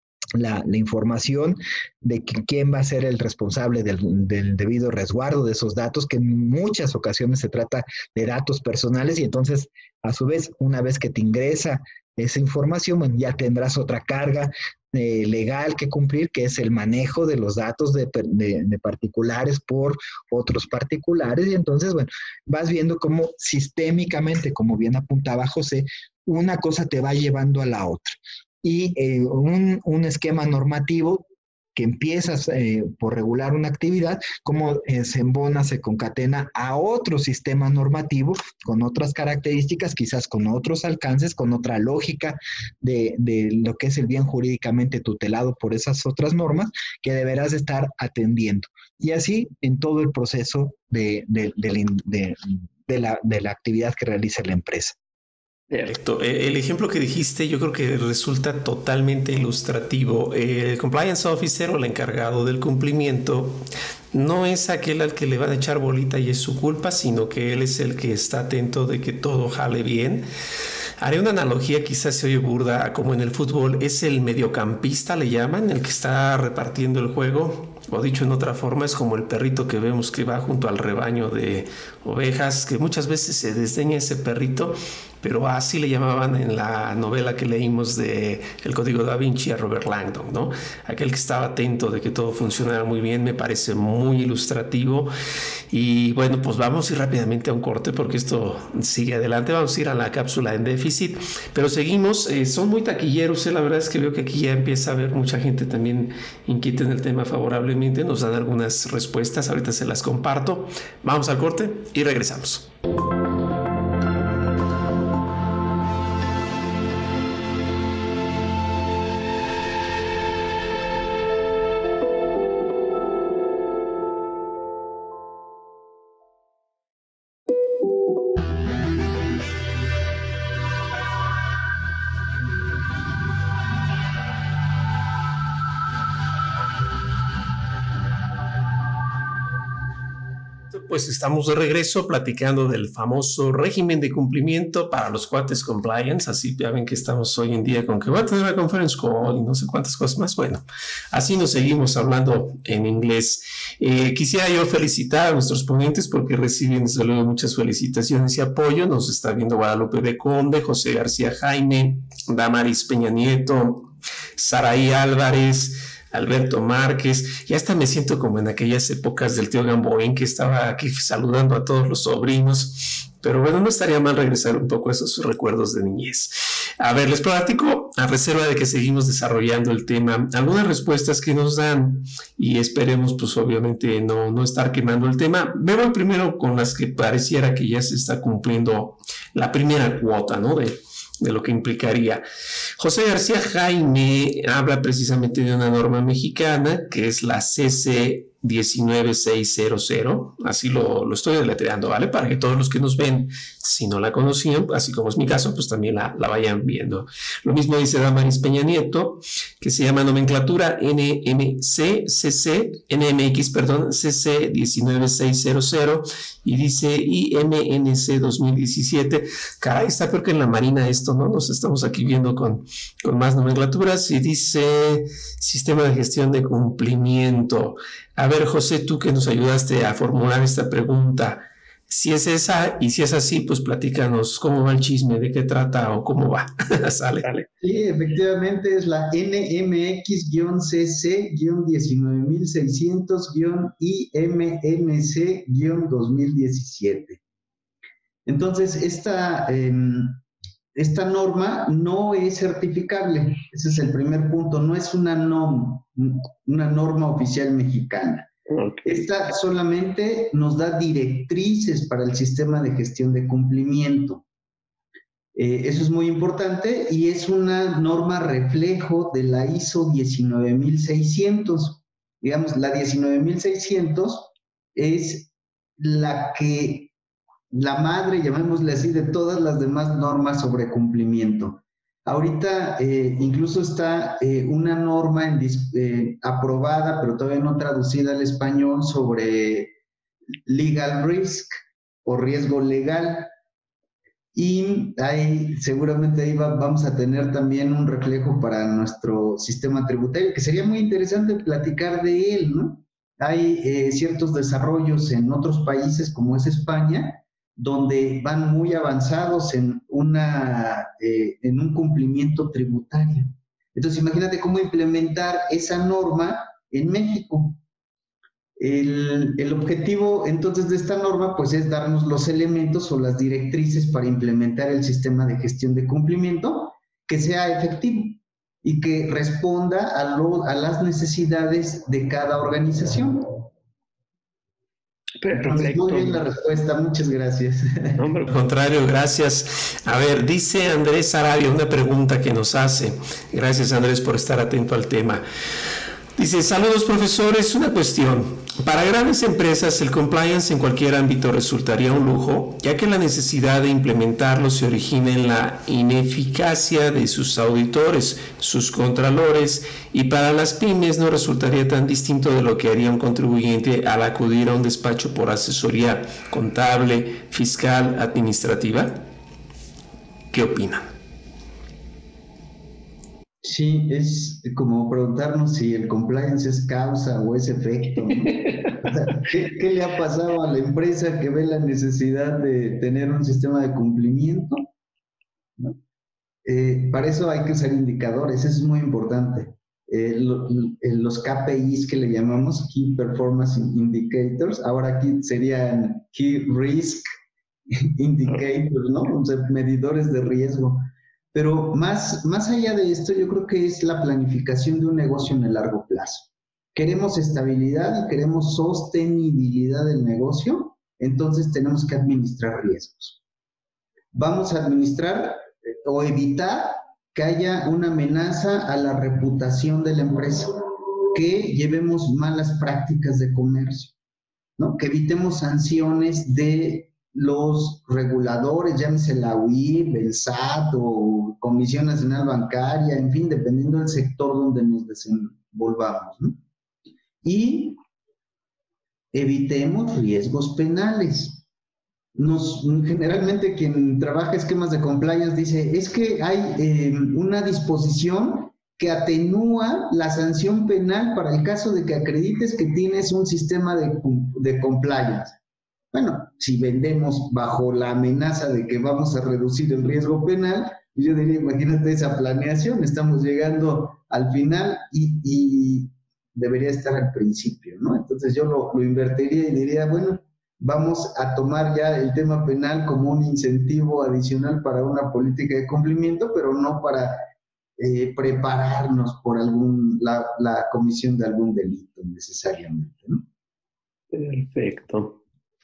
La, la información de que, quién va a ser el responsable del, del debido resguardo de esos datos, que en muchas ocasiones se trata de datos personales y entonces, a su vez, una vez que te ingresa esa información, bueno, ya tendrás otra carga eh, legal que cumplir, que es el manejo de los datos de, de, de particulares por otros particulares y entonces, bueno, vas viendo cómo sistémicamente, como bien apuntaba José, una cosa te va llevando a la otra. Y eh, un, un esquema normativo que empiezas eh, por regular una actividad, como eh, se embona, se concatena a otro sistema normativo con otras características, quizás con otros alcances, con otra lógica de, de lo que es el bien jurídicamente tutelado por esas otras normas que deberás estar atendiendo. Y así en todo el proceso de, de, de, de, de, la, de la actividad que realice la empresa. Perfecto. El ejemplo que dijiste yo creo que resulta totalmente ilustrativo. El compliance officer o el encargado del cumplimiento no es aquel al que le van a echar bolita y es su culpa, sino que él es el que está atento de que todo jale bien. Haré una analogía, quizás se oye burda, como en el fútbol, es el mediocampista, le llaman, el que está repartiendo el juego. O dicho en otra forma, es como el perrito que vemos que va junto al rebaño de ovejas, que muchas veces se desdeña ese perrito, pero así le llamaban en la novela que leímos de El Código Da Vinci a Robert Langdon, ¿no? Aquel que estaba atento de que todo funcionara muy bien, me parece muy ilustrativo. Y bueno, pues vamos a ir rápidamente a un corte porque esto sigue adelante. Vamos a ir a la cápsula en déficit, pero seguimos. Eh, son muy taquilleros, ¿eh? La verdad es que veo que aquí ya empieza a haber mucha gente también inquieta en el tema favorablemente. Nos dan algunas respuestas, ahorita se las comparto. Vamos al corte y regresamos. Pues estamos de regreso platicando del famoso régimen de cumplimiento para los cuates compliance. Así ya ven que estamos hoy en día con que voy a tener una conference call y no sé cuántas cosas más. Bueno, así nos seguimos hablando en inglés. Eh, quisiera yo felicitar a nuestros ponentes porque reciben desde luego muchas felicitaciones y apoyo. Nos está viendo Guadalupe de Conde, José García Jaime, Damaris Peña Nieto, Saraí Álvarez, Alberto Márquez. Ya hasta me siento como en aquellas épocas del tío Gamboín que estaba aquí saludando a todos los sobrinos, pero bueno, no estaría mal regresar un poco a esos recuerdos de niñez. A ver, les platico, a reserva de que seguimos desarrollando el tema, algunas respuestas que nos dan y esperemos pues obviamente no, no estar quemando el tema. Vemos primero con las que pareciera que ya se está cumpliendo la primera cuota, ¿no? De de lo que implicaría. José García Jaime habla precisamente de una norma mexicana que es la C C diecinueve mil seiscientos, así lo, lo estoy deletreando, ¿vale? Para que todos los que nos ven, si no la conocían, así como es mi caso, pues también la, la vayan viendo. Lo mismo dice Damaris Peña Nieto, que se llama nomenclatura N M C, C C, N M X, perdón, C C diecinueve mil seiscientos, y dice I M N C dos mil diecisiete. Caray, está peor que en la Marina esto, ¿no? Nos estamos aquí viendo con, con más nomenclaturas, y dice Sistema de Gestión de Cumplimiento. A ver, José, tú que nos ayudaste a formular esta pregunta, si es esa y si es así, pues platícanos cómo va el chisme, de qué trata o cómo va. Sale, dale. Sí, efectivamente es la N M X C C diecinueve mil seiscientos I M N C dos mil diecisiete. Entonces, esta, eh, esta norma no es certificable. Ese es el primer punto. No es una, nom, una norma oficial mexicana. Okay. Esta solamente nos da directrices para el sistema de gestión de cumplimiento. Eh, eso es muy importante y es una norma reflejo de la I S O diecinueve mil seiscientos. Digamos, la diecinueve mil seiscientos es la que, la madre, llamémosle así, de todas las demás normas sobre cumplimiento. Ahorita eh, incluso está eh, una norma en, eh, aprobada, pero todavía no traducida al español, sobre legal risk o riesgo legal. Y ahí, seguramente ahí va, vamos a tener también un reflejo para nuestro sistema tributario, que sería muy interesante platicar de él, ¿no? Hay eh, ciertos desarrollos en otros países, como es España, donde van muy avanzados en, una, eh, en un cumplimiento tributario. Entonces, imagínate cómo implementar esa norma en México. El, el objetivo entonces de esta norma pues es darnos los elementos o las directrices para implementar el sistema de gestión de cumplimiento que sea efectivo y que responda a, lo, a las necesidades de cada organización. Perfecto. Muy bien la respuesta, muchas gracias. No, al contrario, gracias. A ver, dice Andrés Arabia una pregunta que nos hace. Gracias, Andrés, por estar atento al tema. Dice, saludos profesores, una cuestión. Para grandes empresas el compliance en cualquier ámbito resultaría un lujo, ya que la necesidad de implementarlo se origina en la ineficacia de sus auditores, sus contralores, y para las pymes no resultaría tan distinto de lo que haría un contribuyente al acudir a un despacho por asesoría contable, fiscal, administrativa. ¿Qué opinan? Sí, es como preguntarnos si el compliance es causa o es efecto, ¿no? O sea, ¿qué, ¿qué le ha pasado a la empresa que ve la necesidad de tener un sistema de cumplimiento? ¿No? Eh, para eso hay que usar indicadores, eso es muy importante. Eh, lo, los K P Is que le llamamos Key Performance Indicators, ahora aquí serían Key Risk Indicators, ¿no? O sea, medidores de riesgo. Pero más, más allá de esto, yo creo que es la planificación de un negocio en el largo plazo. Queremos estabilidad y queremos sostenibilidad del negocio, entonces tenemos que administrar riesgos. Vamos a administrar o evitar que haya una amenaza a la reputación de la empresa, que llevemos malas prácticas de comercio, ¿no? Que evitemos sanciones de los reguladores, llámese la U I B, el S A T o Comisión Nacional Bancaria, en fin, dependiendo del sector donde nos desenvolvamos, ¿no? Y evitemos riesgos penales. Nos, generalmente quien trabaja esquemas de compliance dice, es que hay eh, una disposición que atenúa la sanción penal para el caso de que acredites que tienes un sistema de, de compliance. Bueno, si vendemos bajo la amenaza de que vamos a reducir el riesgo penal, yo diría, imagínate esa planeación, estamos llegando al final y, y debería estar al principio, ¿no? Entonces yo lo, lo invertiría y diría, bueno, vamos a tomar ya el tema penal como un incentivo adicional para una política de cumplimiento, pero no para eh, prepararnos por algún, la, la comisión de algún delito necesariamente, ¿no? Perfecto.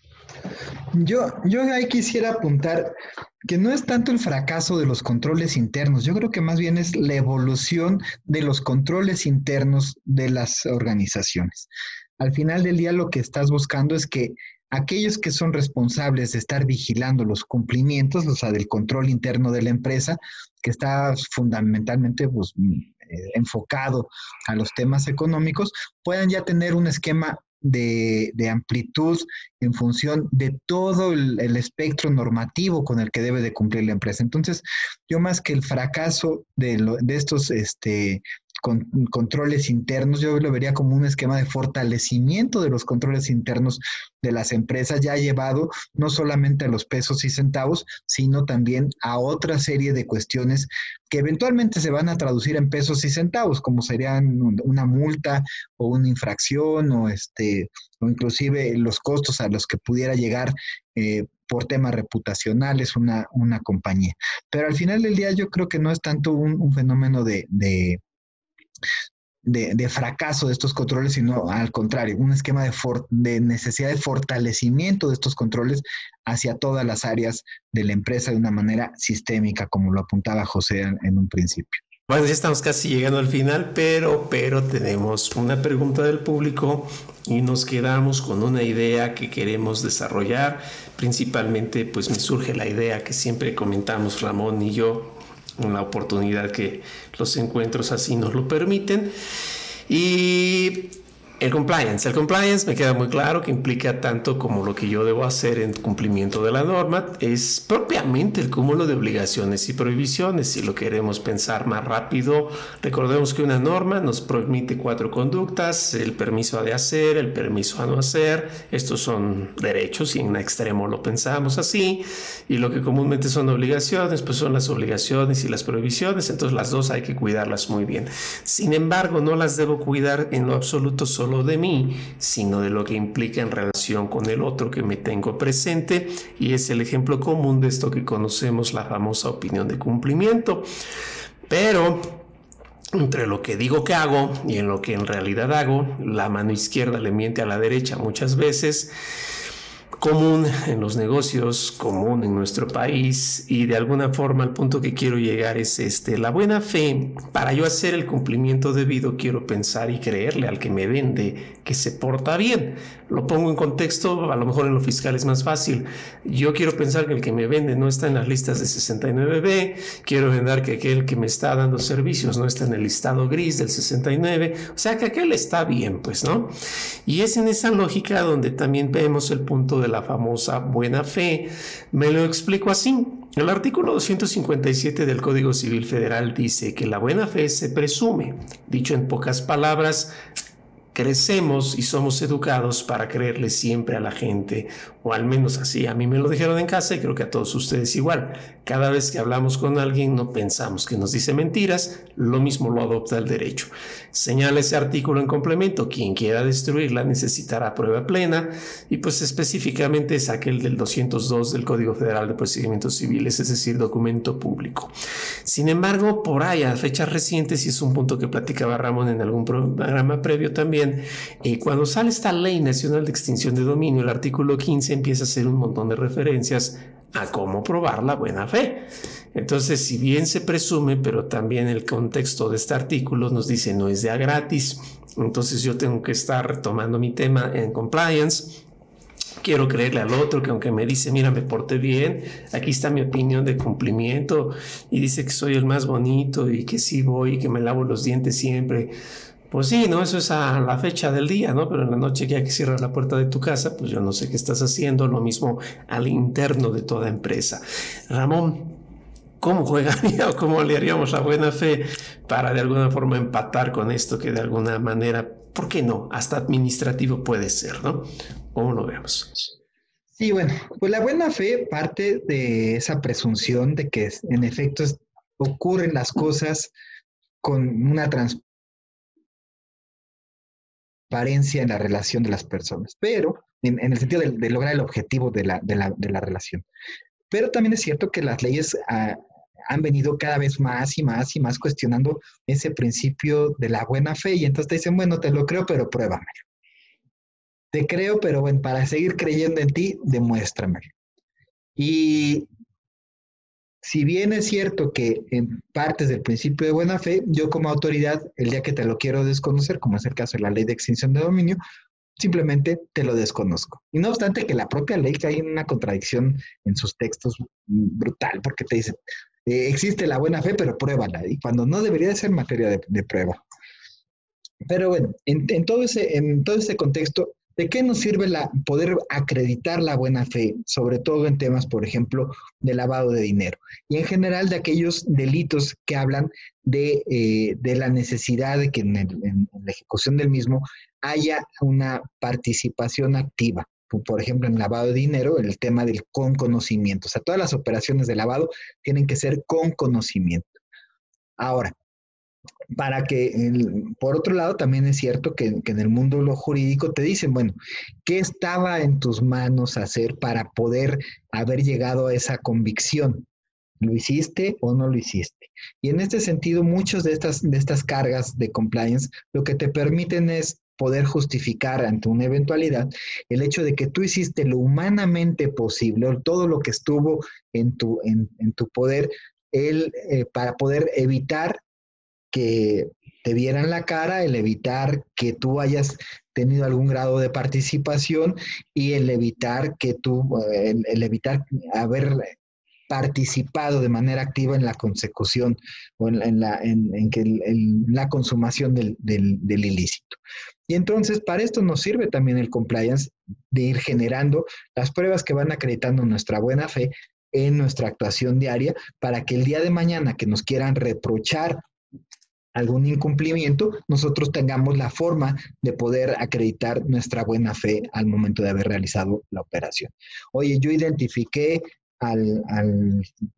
Yo, yo ahí quisiera apuntar que no es tanto el fracaso de los controles internos, yo creo que más bien es la evolución de los controles internos de las organizaciones. Al final del día lo que estás buscando es que aquellos que son responsables de estar vigilando los cumplimientos, o sea, del control interno de la empresa, que está fundamentalmente pues, eh, enfocado a los temas económicos, puedan ya tener un esquema De, de amplitud en función de todo el, el espectro normativo con el que debe de cumplir la empresa. Entonces, yo más que el fracaso de, lo, de estos este, con, controles internos, yo lo vería como un esquema de fortalecimiento de los controles internos de las empresas, ya llevado no solamente a los pesos y centavos, sino también a otra serie de cuestiones que eventualmente se van a traducir en pesos y centavos, como serían una multa o una infracción o este o inclusive los costos a los que pudiera llegar eh, por temas reputacionales una, una compañía. Pero al final del día yo creo que no es tanto un, un fenómeno de, de, de, de fracaso de estos controles, sino al contrario, un esquema de, for, de necesidad de fortalecimiento de estos controles hacia todas las áreas de la empresa de una manera sistémica, como lo apuntaba José en, en un principio. Bueno, ya estamos casi llegando al final, pero, pero tenemos una pregunta del público y nos quedamos con una idea que queremos desarrollar. Principalmente, pues me surge la idea que siempre comentamos Ramón y yo, en la oportunidad que los encuentros así nos lo permiten. Y el compliance. El compliance me queda muy claro que implica tanto como lo que yo debo hacer en cumplimiento de la norma, es propiamente el cúmulo de obligaciones y prohibiciones. Si lo queremos pensar más rápido, recordemos que una norma nos permite cuatro conductas: el permiso de hacer, el permiso a no hacer. Estos son derechos y en extremo lo pensamos así. Y lo que comúnmente son obligaciones, pues son las obligaciones y las prohibiciones. Entonces las dos hay que cuidarlas muy bien. Sin embargo, no las debo cuidar en lo absoluto solo de mí, sino de lo que implica en relación con el otro que me tengo presente, y es el ejemplo común de esto que conocemos, la famosa opinión de cumplimiento. Pero entre lo que digo que hago y en lo que en realidad hago, la mano izquierda le miente a la derecha muchas veces. Común en los negocios, común en nuestro país, y de alguna forma el punto que quiero llegar es este: la buena fe. Para yo hacer el cumplimiento debido, quiero pensar y creerle al que me vende que se porta bien. Lo pongo en contexto, a lo mejor en lo fiscal es más fácil. Yo quiero pensar que el que me vende no está en las listas de sesenta y nueve B, quiero pensar que aquel que me está dando servicios no está en el listado gris del sesenta y nueve, o sea que aquel está bien, pues, ¿no? Y es en esa lógica donde también vemos el punto de la famosa buena fe. Me lo explico así. El artículo doscientos cincuenta y siete del Código Civil Federal dice que la buena fe se presume. Dicho en pocas palabras, crecemos y somos educados para creerle siempre a la gente, o al menos así a mí me lo dijeron en casa y creo que a todos ustedes igual. Cada vez que hablamos con alguien no pensamos que nos dice mentiras, lo mismo lo adopta el derecho. Señala ese artículo en complemento: quien quiera destruirla necesitará prueba plena, y pues específicamente es aquel del doscientos dos del Código Federal de Procedimientos Civiles, es decir, documento público. Sin embargo, por ahí a fechas recientes, y es un punto que platicaba Ramón en algún programa previo también, eh, cuando sale esta Ley Nacional de Extinción de Dominio, el artículo quince empieza a hacer un montón de referencias a cómo probar la buena fe. Entonces, si bien se presume, pero también el contexto de este artículo nos dice no es de a gratis. Entonces yo tengo que estar retomando mi tema en compliance. Quiero creerle al otro que aunque me dice, mira, me porté bien, aquí está mi opinión de cumplimiento y dice que soy el más bonito y que sí voy y que me lavo los dientes siempre. Pues sí, ¿no? Eso es a la fecha del día, ¿no? Pero en la noche ya que cierras la puerta de tu casa, pues yo no sé qué estás haciendo. Lo mismo al interno de toda empresa. Ramón, ¿cómo jugaría o cómo le haríamos la buena fe para de alguna forma empatar con esto que de alguna manera, ¿por qué no? Hasta administrativo puede ser, ¿no? ¿Cómo lo vemos? Sí, bueno, pues la buena fe parte de esa presunción de que en efecto ocurren las cosas con una transparencia en la relación de las personas, pero en, en el sentido de, de lograr el objetivo de la, de, la, de la relación. Pero también es cierto que las leyes ah, han venido cada vez más y más y más cuestionando ese principio de la buena fe, y entonces te dicen, bueno, te lo creo, pero pruébamelo. Te creo, pero bueno, para seguir creyendo en ti, demuéstramelo. Y si bien es cierto que en partes del principio de buena fe, yo como autoridad, el día que te lo quiero desconocer, como es el caso de la Ley de Extinción de Dominio, simplemente te lo desconozco. Y no obstante que la propia ley cae en una contradicción en sus textos brutal, porque te dice, eh, existe la buena fe, pero pruébala, y cuando no debería de ser materia de, de prueba. Pero bueno, en, en, todo ese, en todo ese contexto, ¿de qué nos sirve la, poder acreditar la buena fe? Sobre todo en temas, por ejemplo, de lavado de dinero. Y en general de aquellos delitos que hablan de, eh, de la necesidad de que en, el, en la ejecución del mismo haya una participación activa. Por ejemplo, en lavado de dinero, el tema del con conocimiento. O sea, todas las operaciones de lavado tienen que ser con conocimiento. Ahora, para que, el, por otro lado, también es cierto que, que en el mundo lo jurídico te dicen, bueno, ¿qué estaba en tus manos hacer para poder haber llegado a esa convicción? ¿Lo hiciste o no lo hiciste? Y en este sentido, muchas de estas, de estas cargas de compliance lo que te permiten es poder justificar ante una eventualidad el hecho de que tú hiciste lo humanamente posible, todo lo que estuvo en tu, en, en tu poder, el, eh, para poder evitar que te vieran la cara, el evitar que tú hayas tenido algún grado de participación y el evitar que tú, el, el evitar haber participado de manera activa en la consecución o en, en, la, en, en, que el, en la consumación del, del, del ilícito. Y entonces para esto nos sirve también el compliance de ir generando las pruebas que van acreditando nuestra buena fe en nuestra actuación diaria para que el día de mañana que nos quieran reprochar algún incumplimiento, nosotros tengamos la forma de poder acreditar nuestra buena fe al momento de haber realizado la operación. Oye, yo identifiqué al, al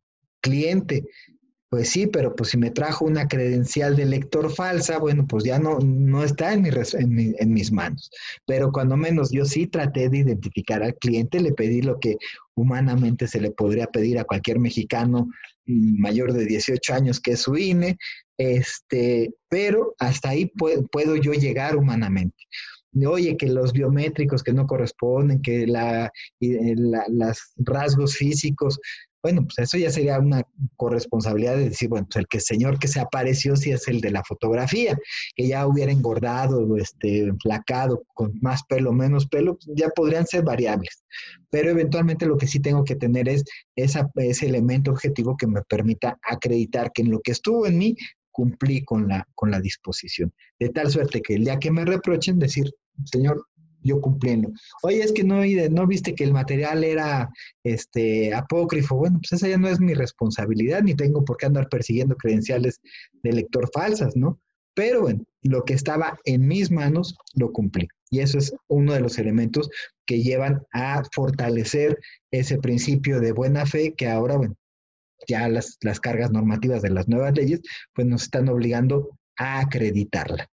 cliente, pues sí, pero pues si me trajo una credencial de lector falsa, bueno, pues ya no, no está en, mi, en, mi, en mis manos. Pero cuando menos yo sí traté de identificar al cliente, le pedí lo que humanamente se le podría pedir a cualquier mexicano mayor de dieciocho años, que es su I N E, este, pero hasta ahí puedo, puedo yo llegar humanamente. Oye, que los biométricos que no corresponden, que la, la, las rasgos físicos, bueno, pues eso ya sería una corresponsabilidad de decir, bueno, pues el que señor que se apareció sí es el de la fotografía, que ya hubiera engordado, este, flacado, con más pelo, menos pelo, ya podrían ser variables. Pero eventualmente lo que sí tengo que tener es esa, ese elemento objetivo que me permita acreditar que en lo que estuvo en mí, cumplí con la, con la disposición. De tal suerte que el día que me reprochen, decir, señor, yo cumpliendo. Oye, es que no, no viste que el material era este, apócrifo. Bueno, pues esa ya no es mi responsabilidad, ni tengo por qué andar persiguiendo credenciales de lector falsas, ¿no? Pero bueno, lo que estaba en mis manos, lo cumplí. Y eso es uno de los elementos que llevan a fortalecer ese principio de buena fe que ahora, bueno, ya las, las cargas normativas de las nuevas leyes, pues nos están obligando a acreditarla.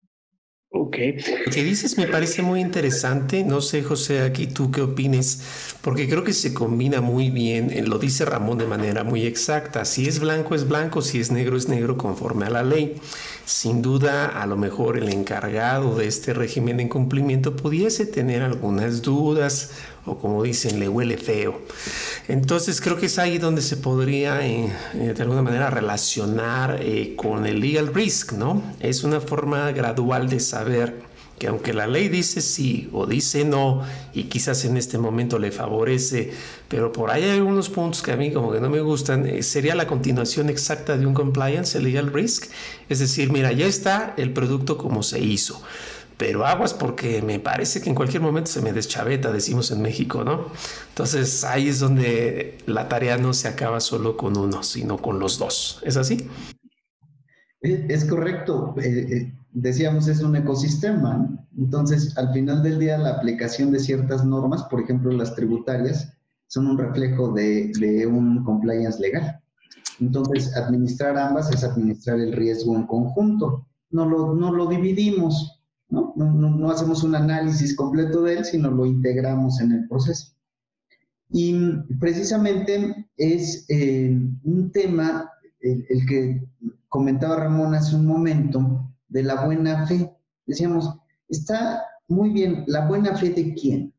Ok. Lo que dices me parece muy interesante. No sé, José, aquí tú qué opines, porque creo que se combina muy bien. Lo dice Ramón de manera muy exacta. Si es blanco, es blanco. Si es negro, es negro conforme a la ley. Sin duda, a lo mejor el encargado de este régimen de incumplimiento pudiese tener algunas dudas o, como dicen, le huele feo. Entonces creo que es ahí donde se podría eh, de alguna manera relacionar eh, con el legal risk, ¿no? Es una forma gradual de saber que aunque la ley dice sí o dice no y quizás en este momento le favorece, pero por ahí hay algunos puntos que a mí como que no me gustan, eh, sería la continuación exacta de un compliance, el legal risk. Es decir, mira, ya está el producto como se hizo, pero aguas porque me parece que en cualquier momento se me deschaveta, decimos en México, ¿no? Entonces ahí es donde la tarea no se acaba solo con uno, sino con los dos. ¿Es así? Es correcto. Eh, eh, decíamos, es un ecosistema, ¿no? Entonces, al final del día, la aplicación de ciertas normas, por ejemplo, las tributarias, son un reflejo de, de un compliance legal. Entonces, administrar ambas es administrar el riesgo en conjunto. No lo, no lo dividimos, ¿no? No, no, no hacemos un análisis completo de él, sino lo integramos en el proceso. Y precisamente es eh, un tema, el, el que comentaba Ramón hace un momento, de la buena fe. Decíamos, está muy bien, ¿la buena fe de quién?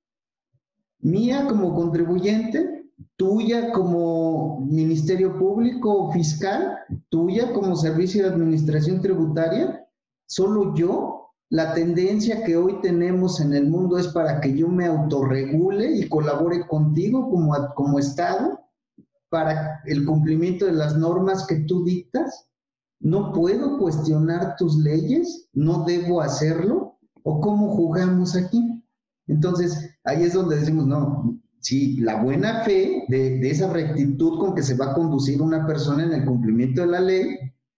¿Mía como contribuyente? ¿Tuya como Ministerio Público o Fiscal? ¿Tuya como Servicio de Administración Tributaria? ¿Solo yo? La tendencia que hoy tenemos en el mundo es para que yo me autorregule y colabore contigo como, como Estado para el cumplimiento de las normas que tú dictas. ¿No puedo cuestionar tus leyes? ¿No debo hacerlo? ¿O cómo jugamos aquí? Entonces, ahí es donde decimos, no, sí, la buena fe de, de esa rectitud con que se va a conducir una persona en el cumplimiento de la ley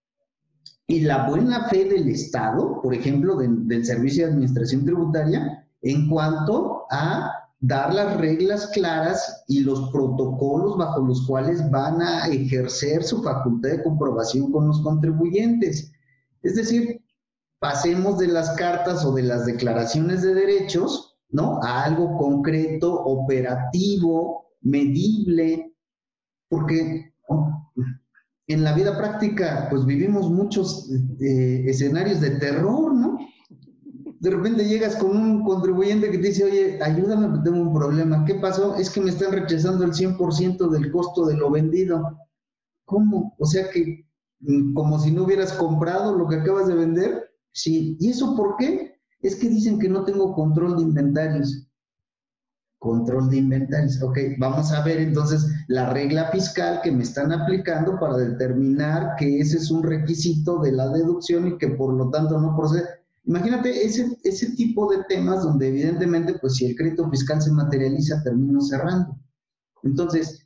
y la buena fe del Estado, por ejemplo, de, del Servicio de Administración Tributaria, en cuanto a dar las reglas claras y los protocolos bajo los cuales van a ejercer su facultad de comprobación con los contribuyentes. Es decir, pasemos de las cartas o de las declaraciones de derechos, ¿no?, a algo concreto, operativo, medible, porque oh, en la vida práctica, pues vivimos muchos eh, escenarios de terror, ¿no? De repente llegas con un contribuyente que te dice, oye, ayúdame, tengo un problema. ¿Qué pasó? Es que me están rechazando el cien por ciento del costo de lo vendido. ¿Cómo? O sea que, como si no hubieras comprado lo que acabas de vender. Sí. ¿Y eso por qué? Es que dicen que no tengo control de inventarios. Control de inventarios. Ok, vamos a ver entonces la regla fiscal que me están aplicando para determinar que ese es un requisito de la deducción y que por lo tanto no procede. Imagínate ese, ese tipo de temas donde evidentemente, pues si el crédito fiscal se materializa, termino cerrando. Entonces,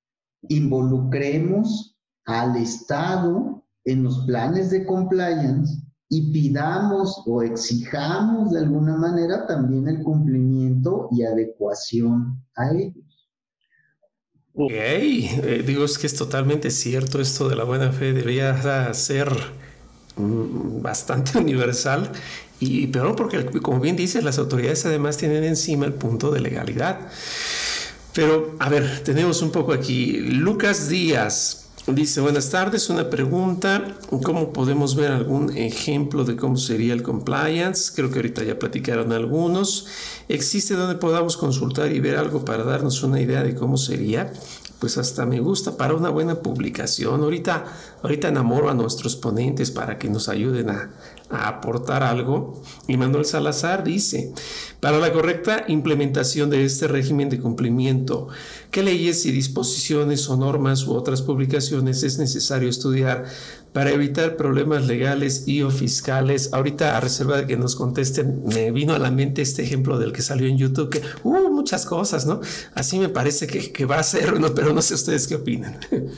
involucremos al Estado en los planes de compliance y pidamos o exijamos de alguna manera también el cumplimiento y adecuación a ellos. Ok, eh, digo, es que es totalmente cierto esto de la buena fe, debería ser bastante universal, y peor porque, como bien dices, las autoridades además tienen encima el punto de legalidad. Pero, a ver, tenemos un poco aquí. Lucas Díaz dice, buenas tardes, una pregunta, ¿cómo podemos ver algún ejemplo de cómo sería el compliance? Creo que ahorita ya platicaron algunos. ¿Existe donde podamos consultar y ver algo para darnos una idea de cómo sería? Pues hasta me gusta para una buena publicación. Ahorita, ahorita enamoro a nuestros ponentes para que nos ayuden a, a aportar algo. Y Manuel Salazar dice, para la correcta implementación de este régimen de cumplimiento, ¿qué leyes y disposiciones o normas u otras publicaciones es necesario estudiar para evitar problemas legales y o fiscales? Ahorita, a reserva de que nos contesten, me vino a la mente este ejemplo del que salió en YouTube, que uh, muchas cosas, ¿no? Así me parece que, que va a ser, ¿no? Pero no sé ustedes qué opinan.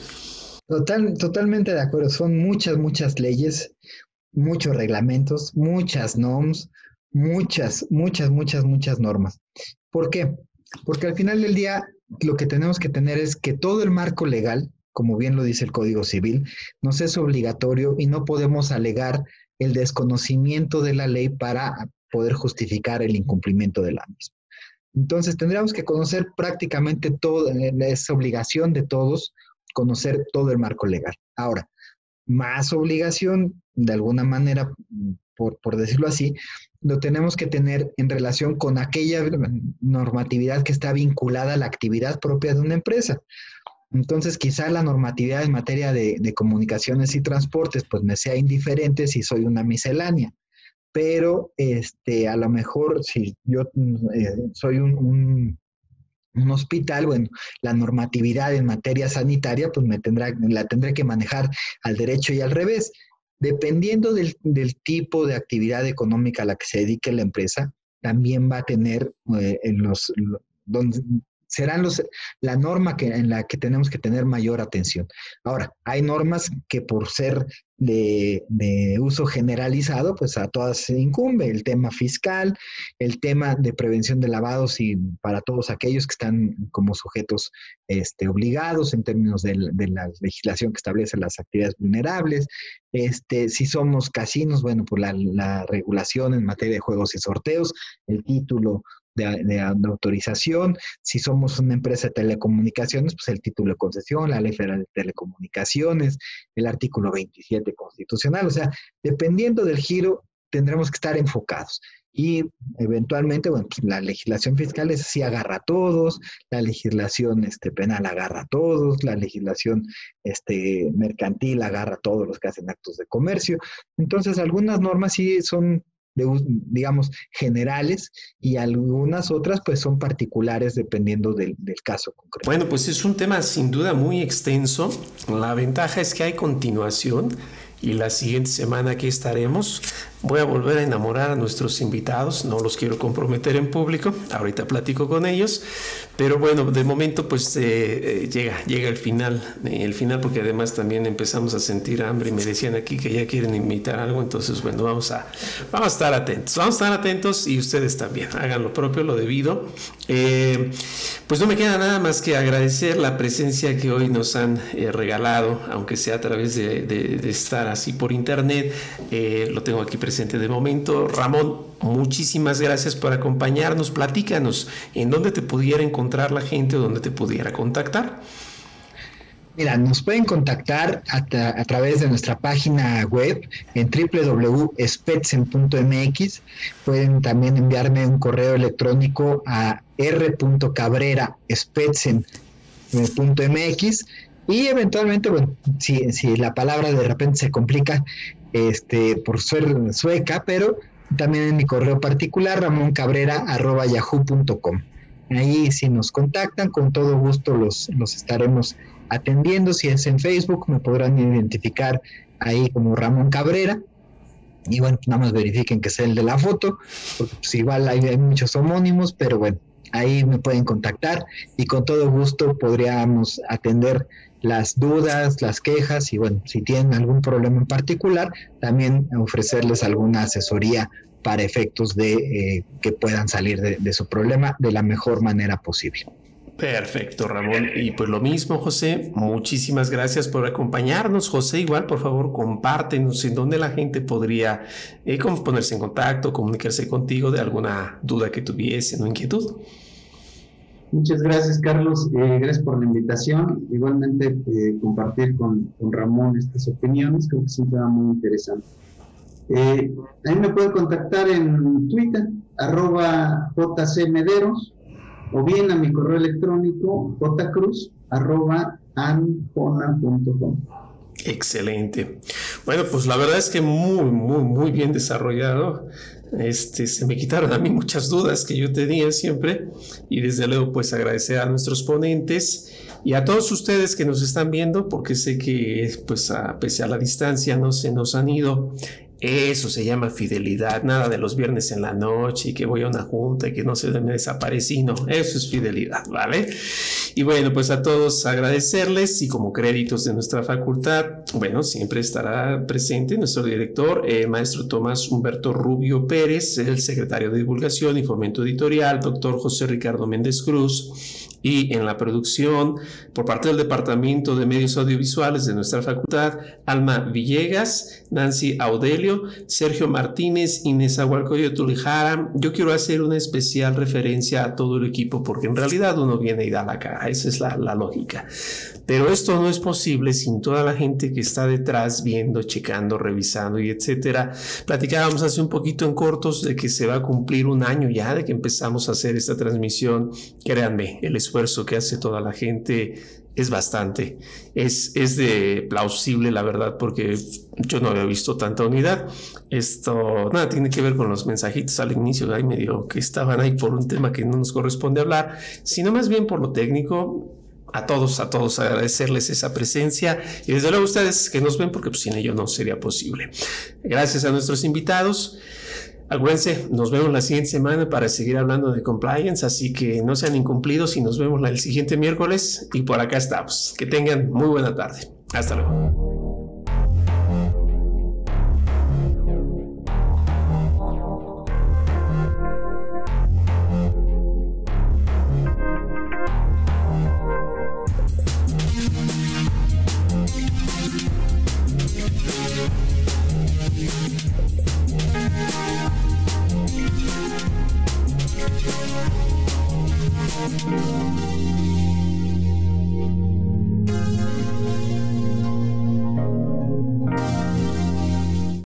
Total, totalmente de acuerdo. Son muchas, muchas leyes, muchos reglamentos, muchas normas, muchas, muchas, muchas, muchas normas. ¿Por qué? Porque al final del día lo que tenemos que tener es que todo el marco legal, como bien lo dice el Código Civil, nos es obligatorio y no podemos alegar el desconocimiento de la ley para poder justificar el incumplimiento de la misma. Entonces tendríamos que conocer prácticamente todo, es obligación de todos conocer todo el marco legal. Ahora, más obligación, de alguna manera, por, por decirlo así, lo tenemos que tener en relación con aquella normatividad que está vinculada a la actividad propia de una empresa. Entonces, quizá la normatividad en materia de, de comunicaciones y transportes, pues me sea indiferente si soy una miscelánea. Pero, este, a lo mejor, si yo eh, soy un, un, un hospital, bueno, la normatividad en materia sanitaria, pues me tendrá, la tendré que manejar al derecho y al revés. Dependiendo del, del tipo de actividad económica a la que se dedique la empresa, también va a tener eh, en los, los donde, serán los, la norma que, en la que tenemos que tener mayor atención. Ahora, hay normas que por ser de, de uso generalizado, pues a todas se incumbe. El tema fiscal, el tema de prevención de lavados y para todos aquellos que están como sujetos este, obligados en términos de, de la legislación que establece las actividades vulnerables. Este, si somos casinos, bueno, pues la, la regulación en materia de juegos y sorteos, el título De, de, de autorización. Si somos una empresa de telecomunicaciones, pues el título de concesión, la Ley Federal de Telecomunicaciones, el artículo veintisiete constitucional. O sea, dependiendo del giro, tendremos que estar enfocados. Y eventualmente, bueno, pues la legislación fiscal es así, agarra a todos, la legislación este, penal agarra a todos, la legislación este, mercantil agarra a todos los que hacen actos de comercio. Entonces, algunas normas sí son de, digamos, generales, y algunas otras pues son particulares dependiendo del, del caso concreto. Bueno, pues es un tema sin duda muy extenso. La ventaja es que hay continuación y la siguiente semana aquí estaremos Voy a volver a enamorar a nuestros invitados, no los quiero comprometer en público, ahorita platico con ellos, pero bueno, de momento pues eh, eh, llega, llega el final, eh, el final porque además también empezamos a sentir hambre y me decían aquí que ya quieren invitar algo, entonces bueno, vamos a, vamos a estar atentos, vamos a estar atentos y ustedes también, hagan lo propio, lo debido. Eh, pues no me queda nada más que agradecer la presencia que hoy nos han eh, regalado, aunque sea a través de, de, de estar así por internet, eh, lo tengo aquí presente de momento. Ramón, muchísimas gracias por acompañarnos, platícanos en dónde te pudiera encontrar la gente o dónde te pudiera contactar. Mira, nos pueden contactar a, tra- a través de nuestra página web en doble u doble u doble u punto spetsen punto m x. Pueden también enviarme un correo electrónico a r punto cabrera spetsen punto m x y eventualmente, bueno, si, si la palabra de repente se complica este, por ser sueca, pero también en mi correo particular, ramoncabrera arroba yahoo punto com. Ahí si nos contactan, con todo gusto los, los estaremos atendiendo. Si es en Facebook, me podrán identificar ahí como Ramón Cabrera. Y bueno, nada más verifiquen que sea el de la foto, porque pues igual hay, hay muchos homónimos, pero bueno, ahí me pueden contactar y con todo gusto podríamos atender las dudas, las quejas y bueno, si tienen algún problema en particular, también ofrecerles alguna asesoría para efectos de eh, que puedan salir de, de su problema de la mejor manera posible. Perfecto, Ramón. Y pues lo mismo, José, muchísimas gracias por acompañarnos. José, igual, por favor, compártenos en dónde la gente podría eh, ponerse en contacto, comunicarse contigo de alguna duda que tuviesen o inquietud. Muchas gracias, Carlos. Eh, gracias por la invitación. Igualmente, eh, compartir con, con Ramón estas opiniones, creo que es un tema muy interesante. Eh, a mí me puede contactar en Twitter, arroba jcmederos, o bien a mi correo electrónico jcruz, arroba anjona punto com. Excelente. Bueno, pues la verdad es que muy, muy, muy bien desarrollado. Este, se me quitaron a mí muchas dudas que yo tenía siempre y desde luego pues agradecer a nuestros ponentes y a todos ustedes que nos están viendo, porque sé que pues a, pese a la distancia no se nos han ido. Eso se llama fidelidad, nada de los viernes en la noche y que voy a una junta y que no se me desaparecí, no, eso es fidelidad, ¿vale? Y bueno, pues a todos agradecerles y como créditos de nuestra facultad, bueno, siempre estará presente nuestro director, eh, maestro Tomás Humberto Rubio Pérez, el secretario de Divulgación y Fomento Editorial, doctor José Ricardo Méndez Cruz, y en la producción, por parte del Departamento de Medios Audiovisuales de nuestra facultad, Alma Villegas, Nancy Audelio, Sergio Martínez, Inés Agualcoyo Lijara. Yo quiero hacer una especial referencia a todo el equipo porque en realidad uno viene y da la cara, esa es la, la lógica. Pero esto no es posible sin toda la gente que está detrás viendo, checando, revisando y etcétera. Platicábamos hace un poquito en cortos de que se va a cumplir un año ya de que empezamos a hacer esta transmisión. Créanme, el esfuerzo que hace toda la gente es bastante, es, es de plausible la verdad, porque yo no había visto tanta unidad. Esto nada tiene que ver con los mensajitos al inicio, ahí medio que estaban ahí por un tema que no nos corresponde hablar, sino más bien por lo técnico. A todos, a todos agradecerles esa presencia y desde luego a ustedes que nos ven, porque pues sin ello no sería posible. Gracias a nuestros invitados. Acuérdense, nos vemos la siguiente semana para seguir hablando de compliance, así que no sean incumplidos y nos vemos el siguiente miércoles y por acá estamos. Que tengan muy buena tarde. Hasta luego. Thank you.